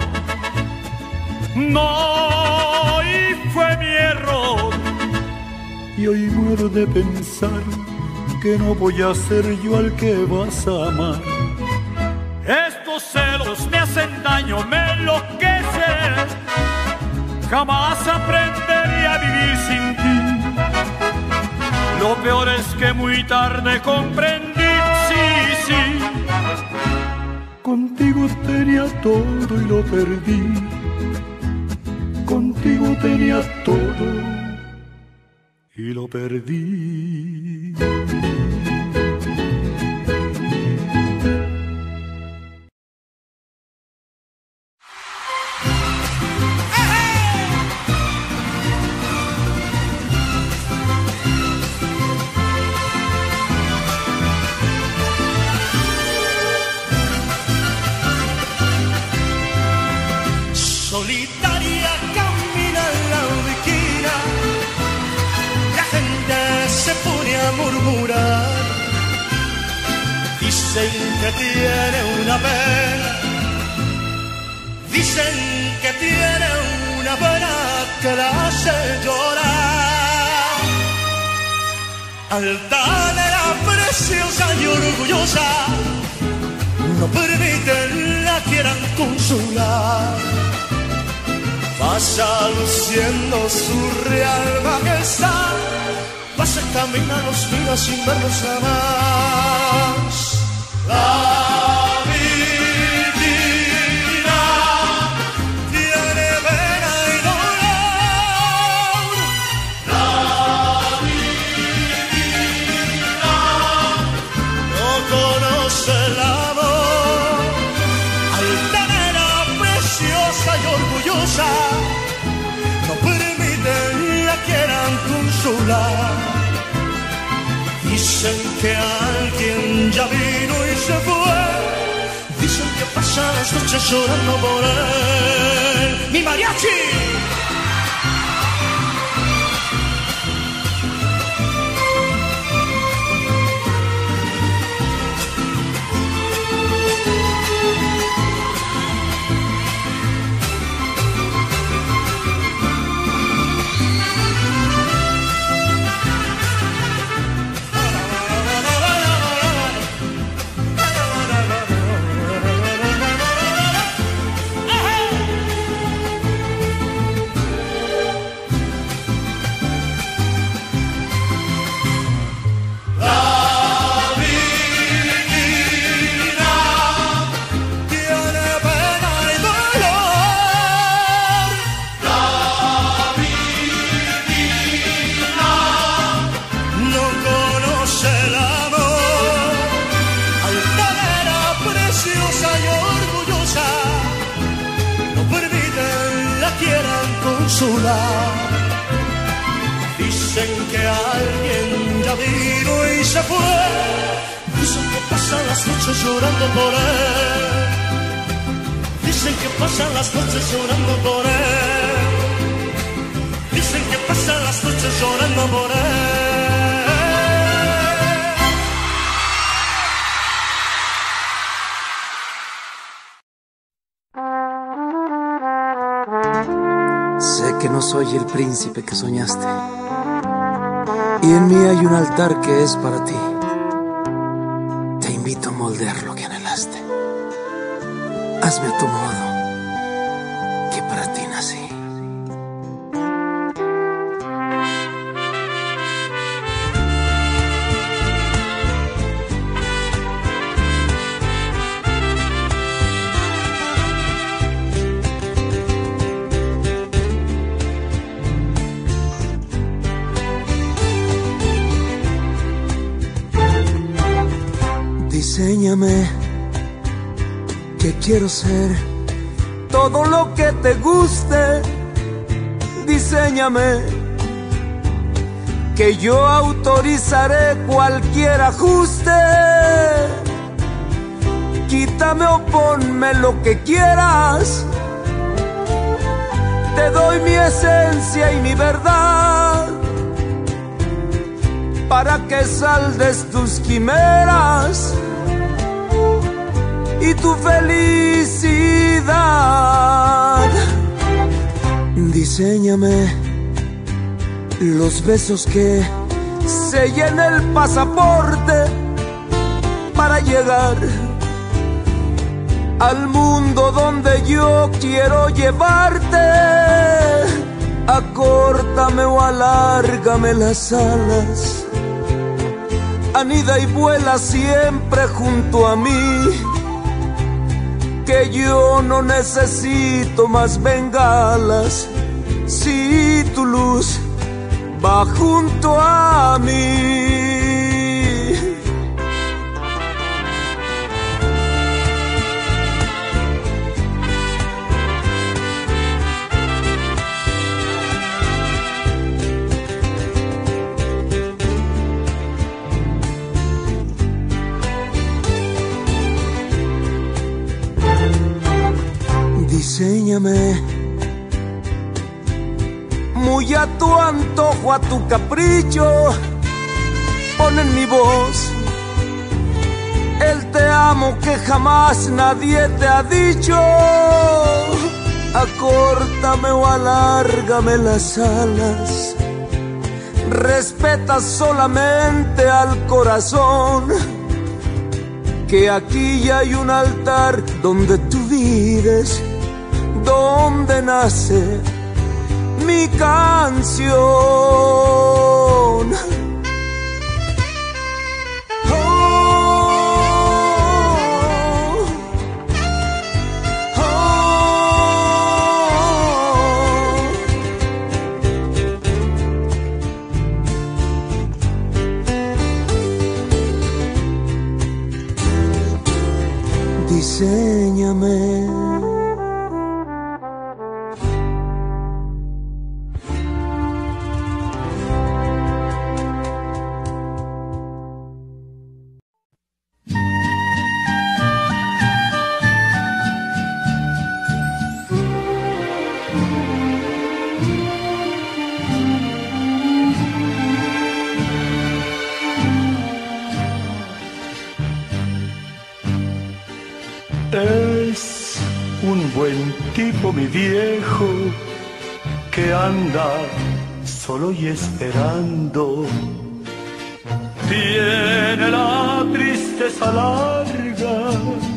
No, y fue mi error. Y hoy muero de pensar que no voy a ser yo al que vas a amar. Estos celos me hacen daño, me enloquecen. Jamás aprenderé a vivir sin ti. Lo peor es que muy tarde comprendí, sí, sí. Contigo tenía todo y lo perdí. Contigo tenía todo y lo perdí. Solitaria camina en la esquina, la gente se pone a murmurar. Dicen que tiene una pena, dicen que tiene una pena que la hace llorar. Altanera, preciosa y orgullosa, no permiten la quieran consolar. Pasa luciendo su real majestad, pasa camina los días sin verlos jamás. La vida tiene pena y dolor. La vida no conoce el amor. Altanera, preciosa y orgullosa, no permiten la quieran consolar. Dicen que alguien ya vino y se fue. Dicen que pasa las noches llorando por él. ¡Mi mariachi! Dicen que alguien ya vino y se fue. Dicen que pasan las noches llorando por él. Dicen que pasan las noches llorando por él. Dicen que pasan las noches llorando por él. que no soy el príncipe que soñaste. Y en mí hay un altar que es para ti. Te invito a moldear lo que anhelaste. Hazme a tu modo, que para ti nací. Diséñame, que quiero ser todo lo que te guste. Diséñame, que yo autorizaré cualquier ajuste. Quítame o ponme lo que quieras. Te doy mi esencia y mi verdad, para que saldes tus quimeras y tu felicidad. Diséñame los besos que sellen el pasaporte para llegar al mundo donde yo quiero llevarte. Acórtame o alárgame las alas, anida y vuela siempre junto a mí, que yo no necesito más bengalas si tu luz va junto a mí. Diséñame muy a tu antojo, a tu capricho. Pon en mi voz el te amo que jamás nadie te ha dicho. Acórtame o alárgame las alas, respeta solamente al corazón, que aquí ya hay un altar donde tú vives, donde nace mi canción. Oh, oh, oh. Diséñame. Es un buen tipo mi viejo, que anda solo y esperando. Tiene la tristeza larga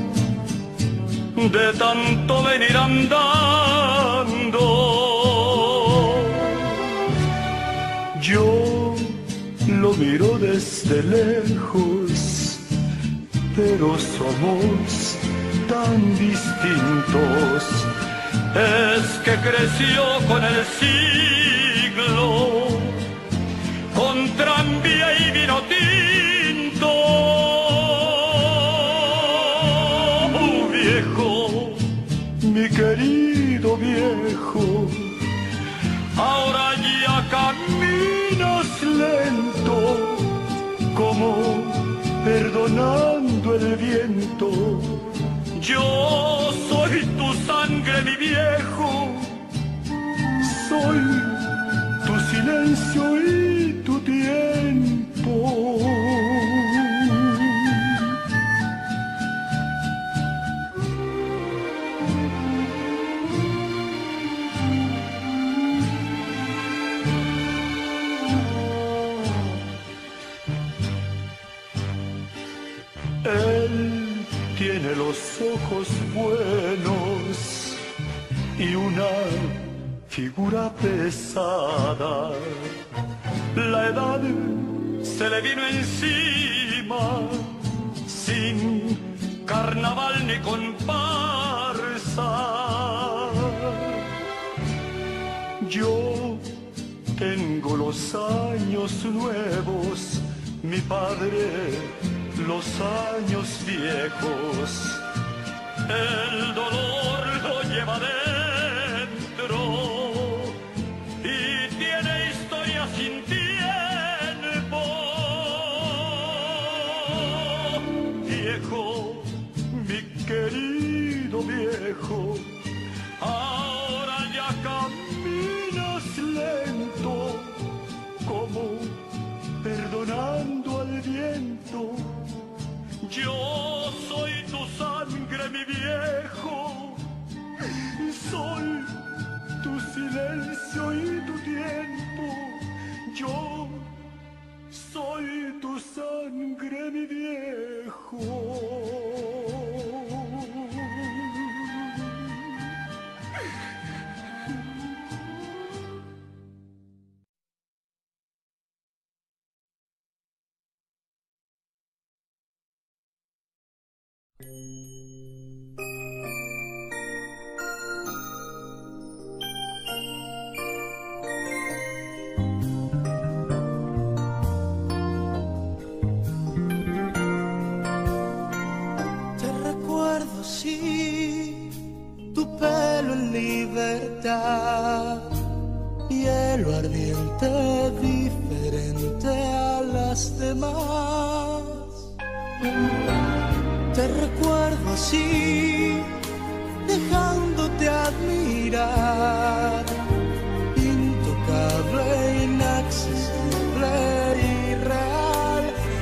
de tanto venir andando. Yo lo miro desde lejos, pero somos tan distintos. Es que creció con el siglo, con tranvía y vino tinto. Viejo, mi querido viejo, ahora ya caminas lento, como perdonando el viento. Yo soy tu sangre, mi viejo, soy tu silencio y tu tiempo. Él tiene los ojos buenos y una figura pesada. La edad se le vino encima, sin carnaval ni comparsa. Yo tengo los años nuevos, mi padre los años viejos. El dolor lo lleva dentro y tiene historia sin tiempo. Viejo, mi querido viejo, ahora ya caminas lento, como perdonando al viento. Yo soy tu sangre, mi viejo, soy tu silencio y tu tiempo. Yo soy tu sangre, mi viejo. Te recuerdo así, tu pelo en libertad, hielo ardiente diferente a las demás. Te recuerdo así, dejándote admirar, intocable, inaccesible, irreal,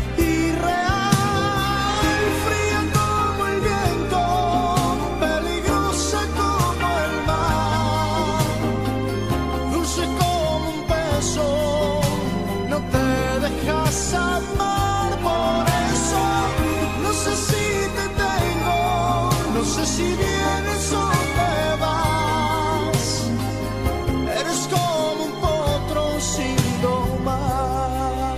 irreal, fría como el viento, peligrosa como el mar, dulce como un beso, no te dejas amar, por eso no sé si te tengo, no sé si vienes o te vas. Eres como un potro sin domar.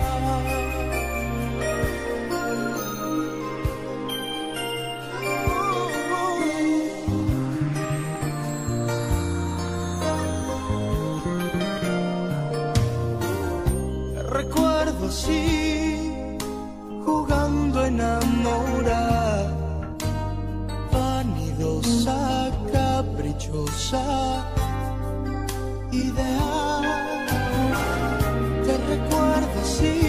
Recuerdo así, jugando a enamorar, vanidosa, caprichosa, ideal. Te recuerdo así,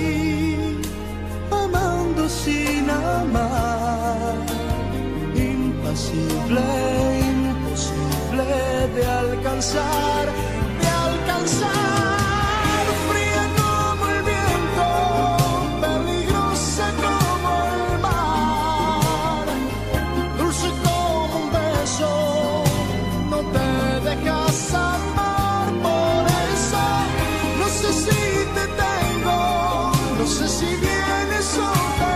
amando sin amar, impasible, imposible de alcanzar, de alcanzar, fría como el viento, peligrosa como el mar, dulce como un beso, no te dejas amar, por eso no sé si te tengo, no sé si vienes o te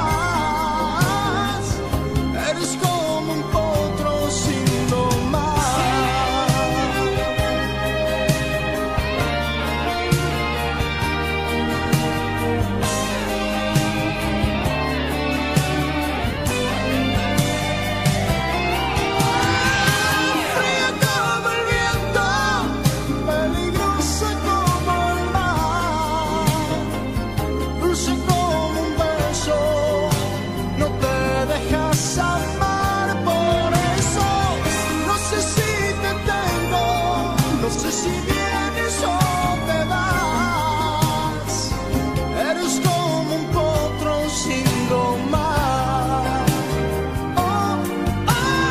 vas. Eres como un potro sin domar. Fría como el viento, peligrosa como el mar, dulce como un beso, no te dejas amar, por eso no sé si te tengo, no sé si vienes o te vas. Eres como un potro sin domar. Oh, oh.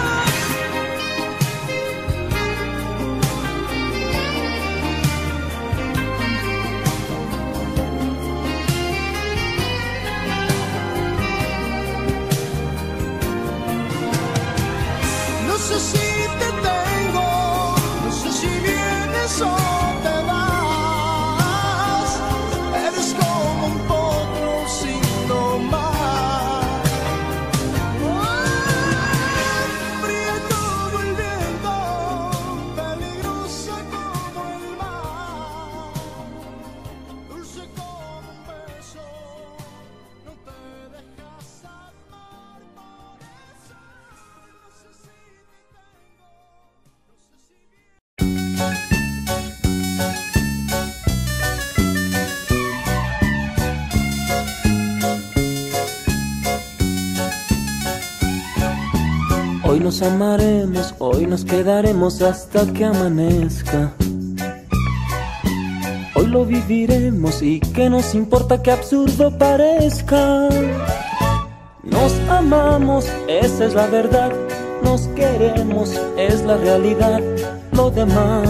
No sé si te tengo, no sé si vienes o te vas. Eres como un potro sin domar. Hoy nos amaremos, hoy nos quedaremos hasta que amanezca. Hoy lo viviremos y que nos importa que absurdo parezca. Nos amamos, esa es la verdad. Nos queremos, es la realidad. Lo demás,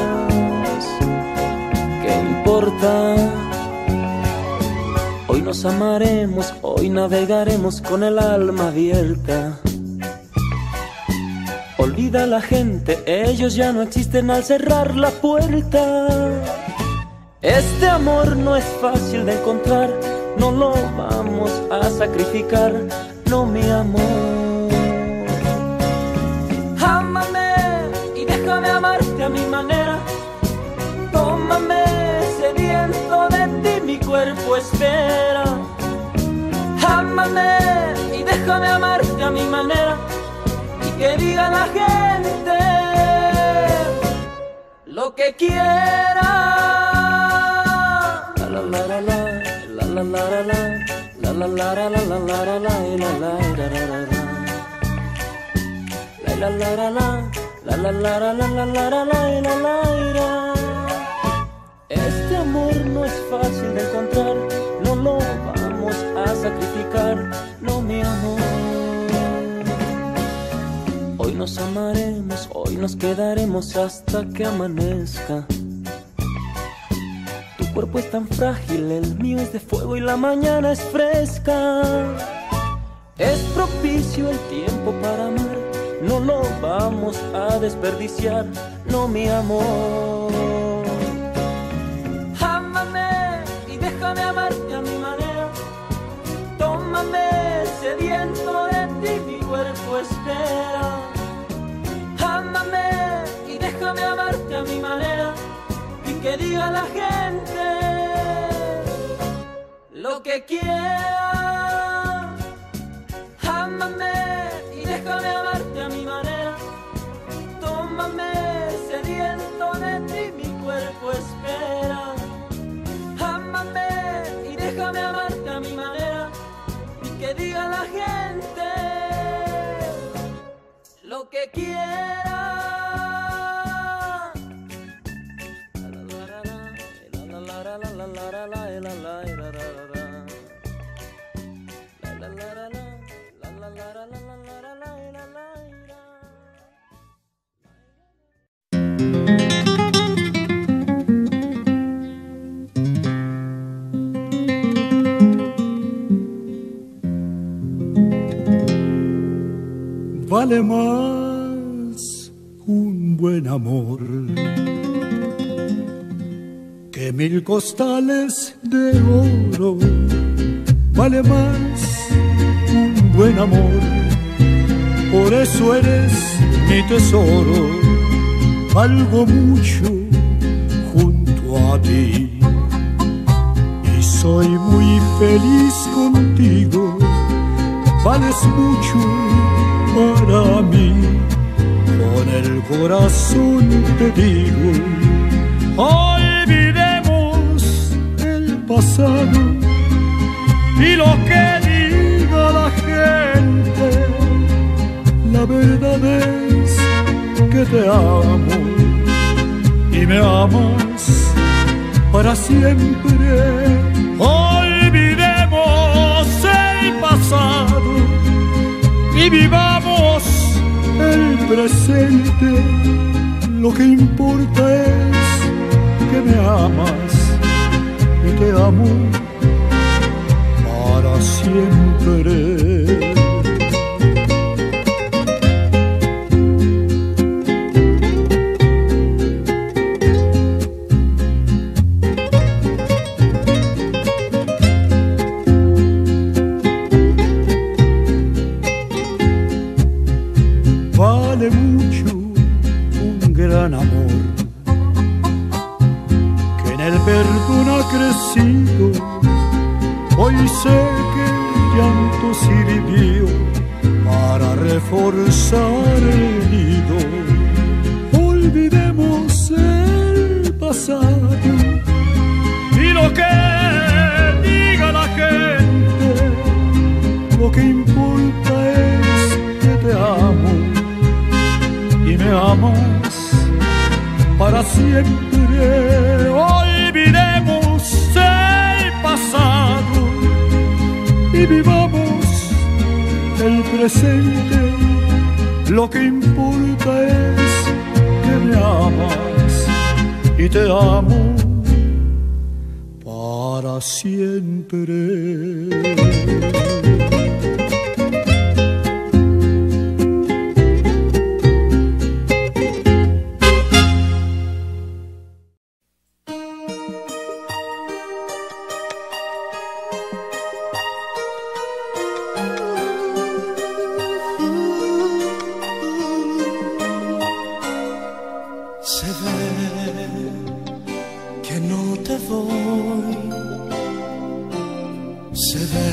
¿qué importa? Hoy nos amaremos, hoy navegaremos con el alma abierta. Olvida a la gente, ellos ya no existen al cerrar la puerta. Este amor no es fácil de encontrar, no lo vamos a sacrificar, no mi amor. Ámame y déjame amarte a mi manera. Tómame sediento de ti, mi cuerpo espera. Ámame y déjame amarte a mi manera. Que diga la gente lo que quiera. La la la la la, la la la la, la la la la la la la la la la la la la la la la la la. Este amor no es fácil de encontrar, no lo vamos a sacrificar, no mi amor. Hoy nos amaremos, hoy nos quedaremos hasta que amanezca. Tu cuerpo es tan frágil, el mío es de fuego y la mañana es fresca. Es propicio el tiempo para amar, no lo vamos a desperdiciar, no mi amor. Ámame y déjame amarte a mi manera. Tómame sediento de ti, mi cuerpo espera. Ámame y déjame amarte a mi manera. Y que diga la gente lo que quiera. Ámame y déjame amarte a mi manera. Tómame sediento de ti, mi cuerpo espera. Ámame y déjame amarte a mi manera. Y que diga la gente lo que quiera. Vale más un buen amor que 1000 costales de oro. Vale más un buen amor, por eso eres mi tesoro. Valgo mucho junto a ti y soy muy feliz contigo. Vales mucho para mí, con el corazón te digo. Olvidemos el pasado y lo que diga la gente. La verdad es que te amo y me amas para siempre. Olvidemos el pasado y vivamos el presente. Lo que importa es que me amas y te amo para siempre. Vale mucho un gran amor que en el perdón ha crecido. Hoy sé que el llanto sirvió para reforzar el nido. Olvidemos el pasado y lo que diga la gente. Lo que importa es que te amo siempre. Olvidemos el pasado y vivamos el presente. Lo que importa es que me amas y te amo para siempre. Se ve que no te voy, se ve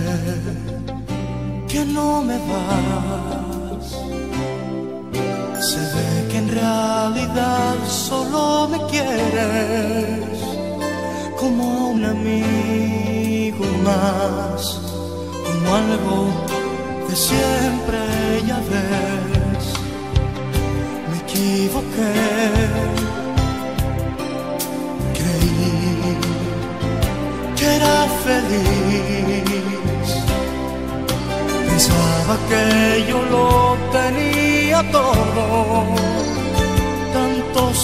que no me vas, se ve que en realidad solo me quieres como a un amigo más, como algo de siempre, ya ves. Me equivoqué, creí que era feliz, pensaba que yo lo tenía todo, tantos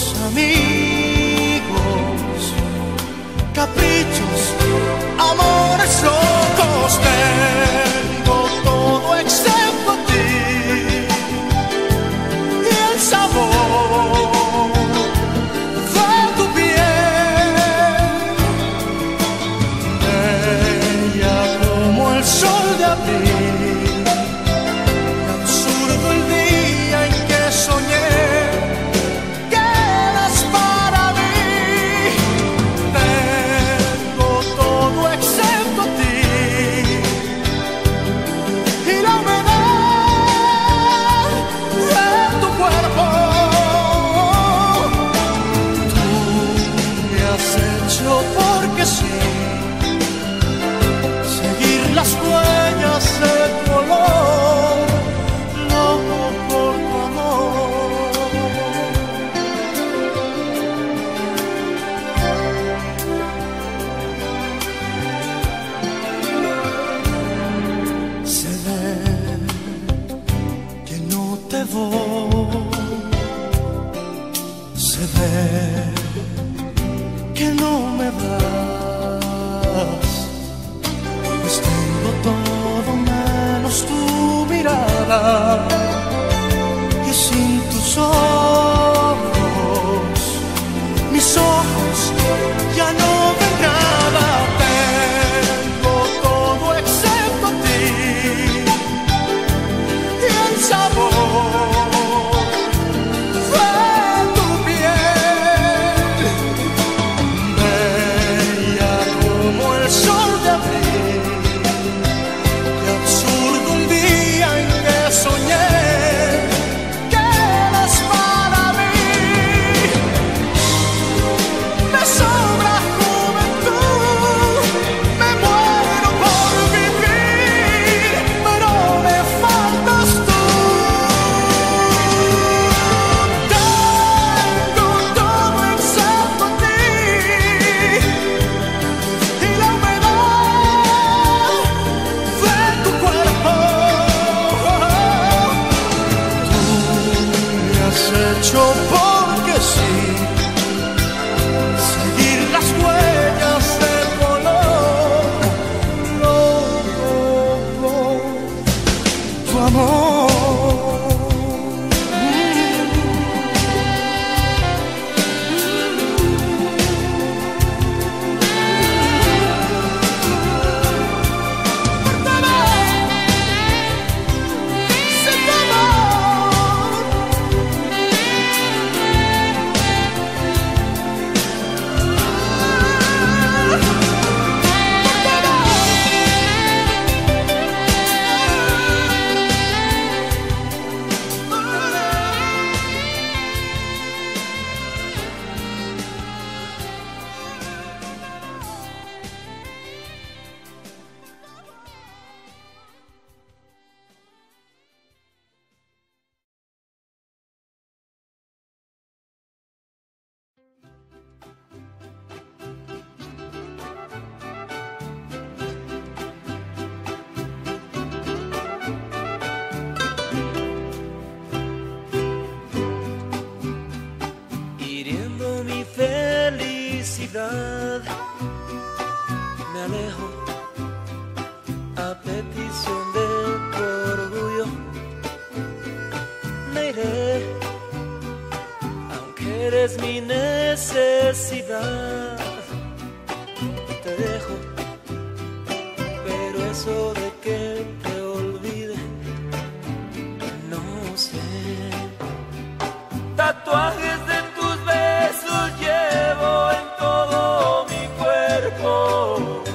amigos, caprichos, amores locos, tengo todo excepto a ti y el sabor de tu piel, bella como el sol de abril, absurdo el día en que soñé que eras para mí. Tengo todo excepto a ti y la humedad de tu cuerpo. Tú me has hecho porque sí seguir las huellas de tu olor, loco por tu amor. Se ve que no te voy, se ve que no me das, pues tengo todo menos tu mirada, y sin tus ojos, mis ojos ya no ven nada. Tengo todo excepto a ti y el sabor de tu piel, bella como el sol de abril, qué absurdo un día en que soñé que eras para mí. Me sobra juventud, me muero por vivir, pero me faltas tú. Tengo todo excepto a ti y la humedad de tu cuerpo. Tú me has hecho porque sí seguir las huellas del color, loco por tu amor. necesidad me alejo a petición de tu orgullo. Me iré, aunque eres mi necesidad. Te dejo, pero eso de que te olvide, no sé. Tatuajes de tus besos llevo en todo mi cuerpo,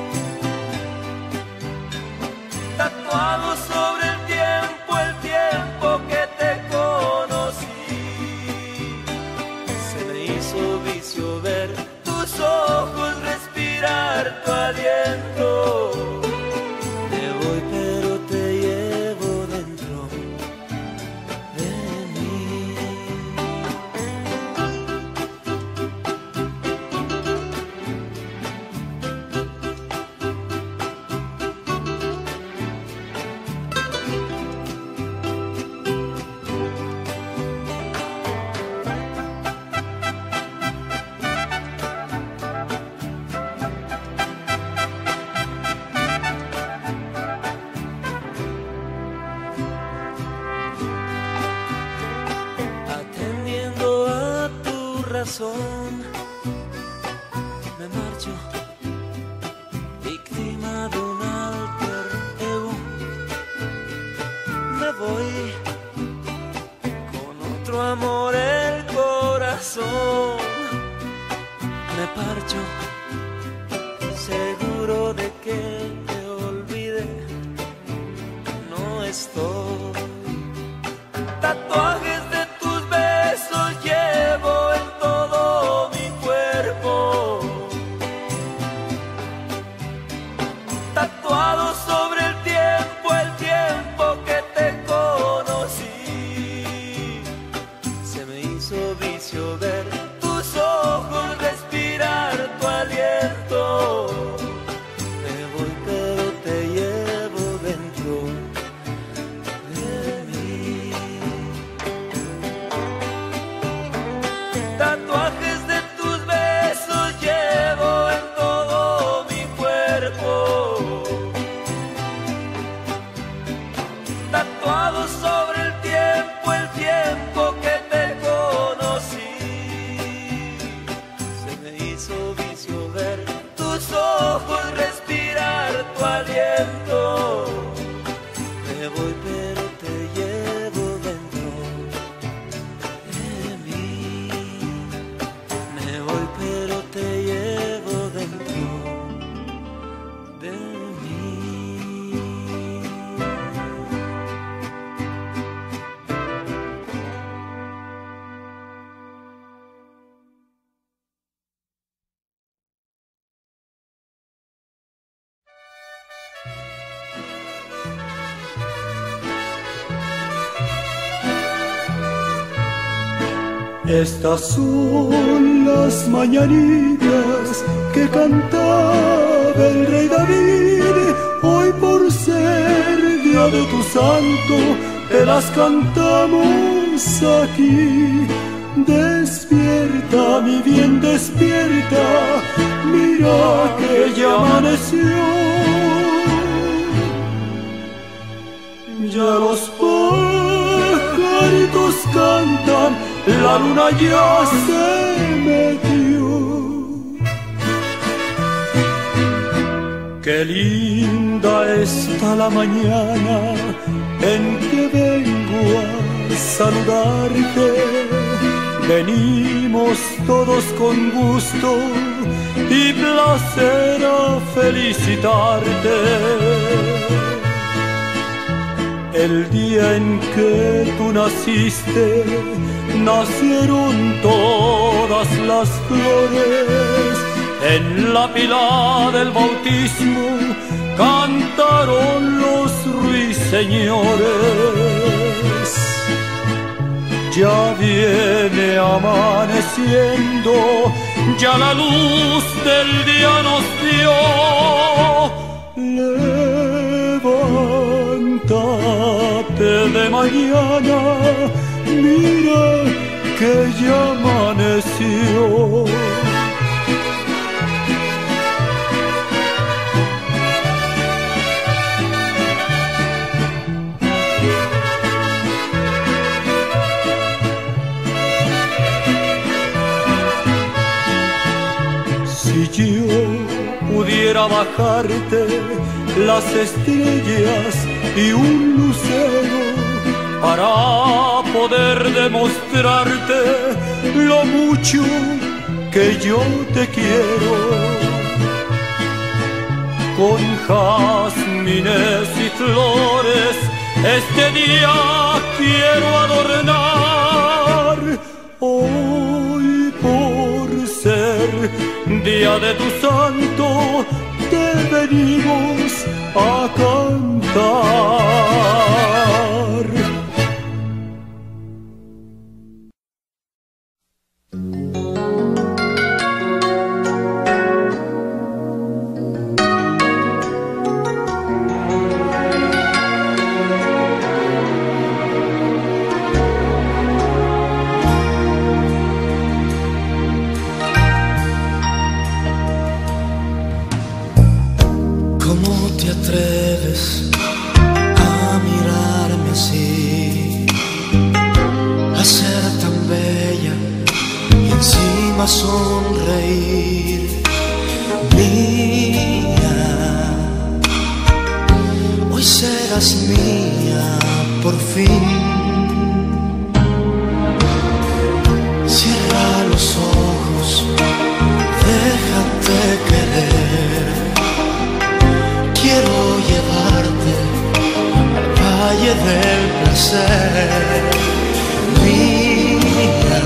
tatuado sobre el tiempo que te conocí. Se me hizo vicio ver tus ojos, respirar tu aliento. Me voy pero te llevo dentro de mí. Atendiendo a tu razón, me marcho, víctima de un alter ego. Me voy con otro amor el corazón. Me parcho, seguro de que te olvide, no estoy. Tatuajes de tus besos llevo en todo mi cuerpo, tatuado sobre el tiempo que te conocí. Se me hizo vicio ver tus ojos, respirar tu aliento. Me voy pero te llevo dentro de mí. Tatuajes de tus besos llevo en todo mi cuerpo, tatuado sobre el tiempo que te conocí. Se me hizo vicio ver tus ojos, respirar tu aliento. Me voy pero te llevo dentro de mí. Me voy pero te llevo dentro de mí. Estas son las mañanitas que cantaba el rey David. Hoy por ser día de tu santo, te las cantamos aquí. Despierta, mi bien, despierta, mira que ya amaneció. Ya los pajaritos cantan, la luna ya se metió. Qué linda está la mañana en que vengo a saludarte. Venimos todos con gusto y placer a felicitarte. El día en que tú naciste, nacieron todas las flores. En la pila del bautismo cantaron los ruiseñores. Ya viene amaneciendo, ya la luz del día nos dio. Levántate de mañana, mira que ya amaneció. Si yo pudiera bajarte las estrellas y un lucero para poder demostrarte lo mucho que yo te quiero, con jazmines y flores este día quiero adornar. Hoy por ser día de tu santo te venimos a cantar. Sonreír, mía, hoy serás mía por fin. Cierra los ojos, déjate querer. Quiero llevarte al valle del placer, mía.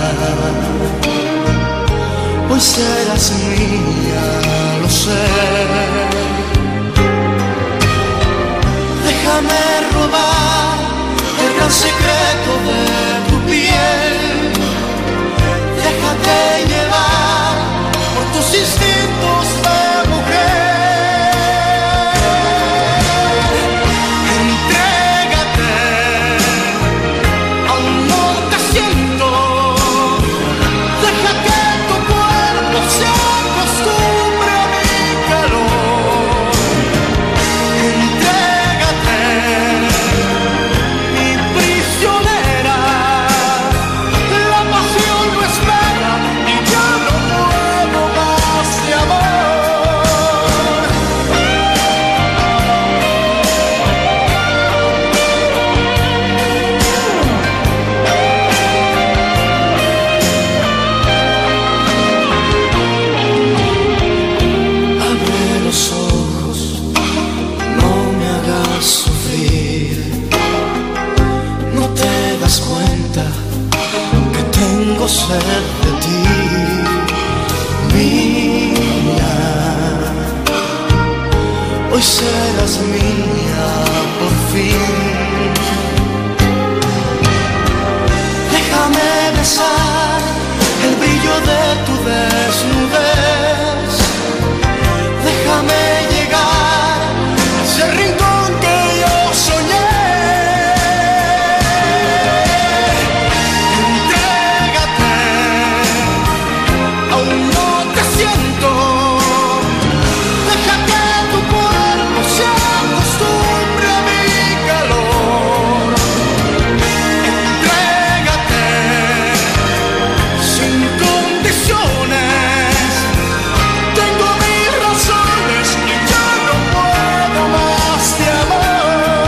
Hoy serás mía, lo sé. Déjame robar el gran secreto de tu piel. Déjate llevar por tus instintos de mujer. Entrégate, aún no te siento. Deja que se acostumbre a mi calor. Entrégate, mi prisionera. La pasión no espera y ya no puedo más de sed de ti, mía. Hoy serás mía por fin. Déjame besar el brillo de tu desnudez. Déjame llegar a ese rincón que yo soñé.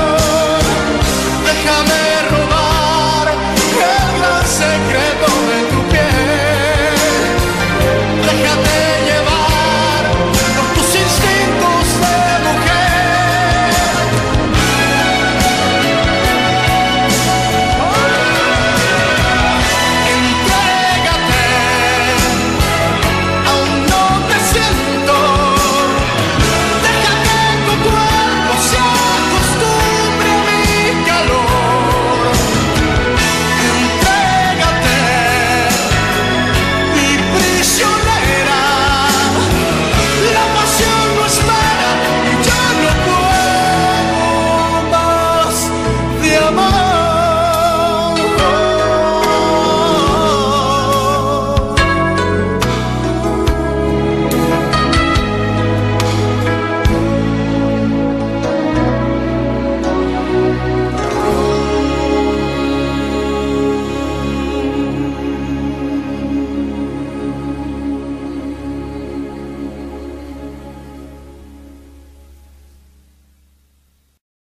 Secreto de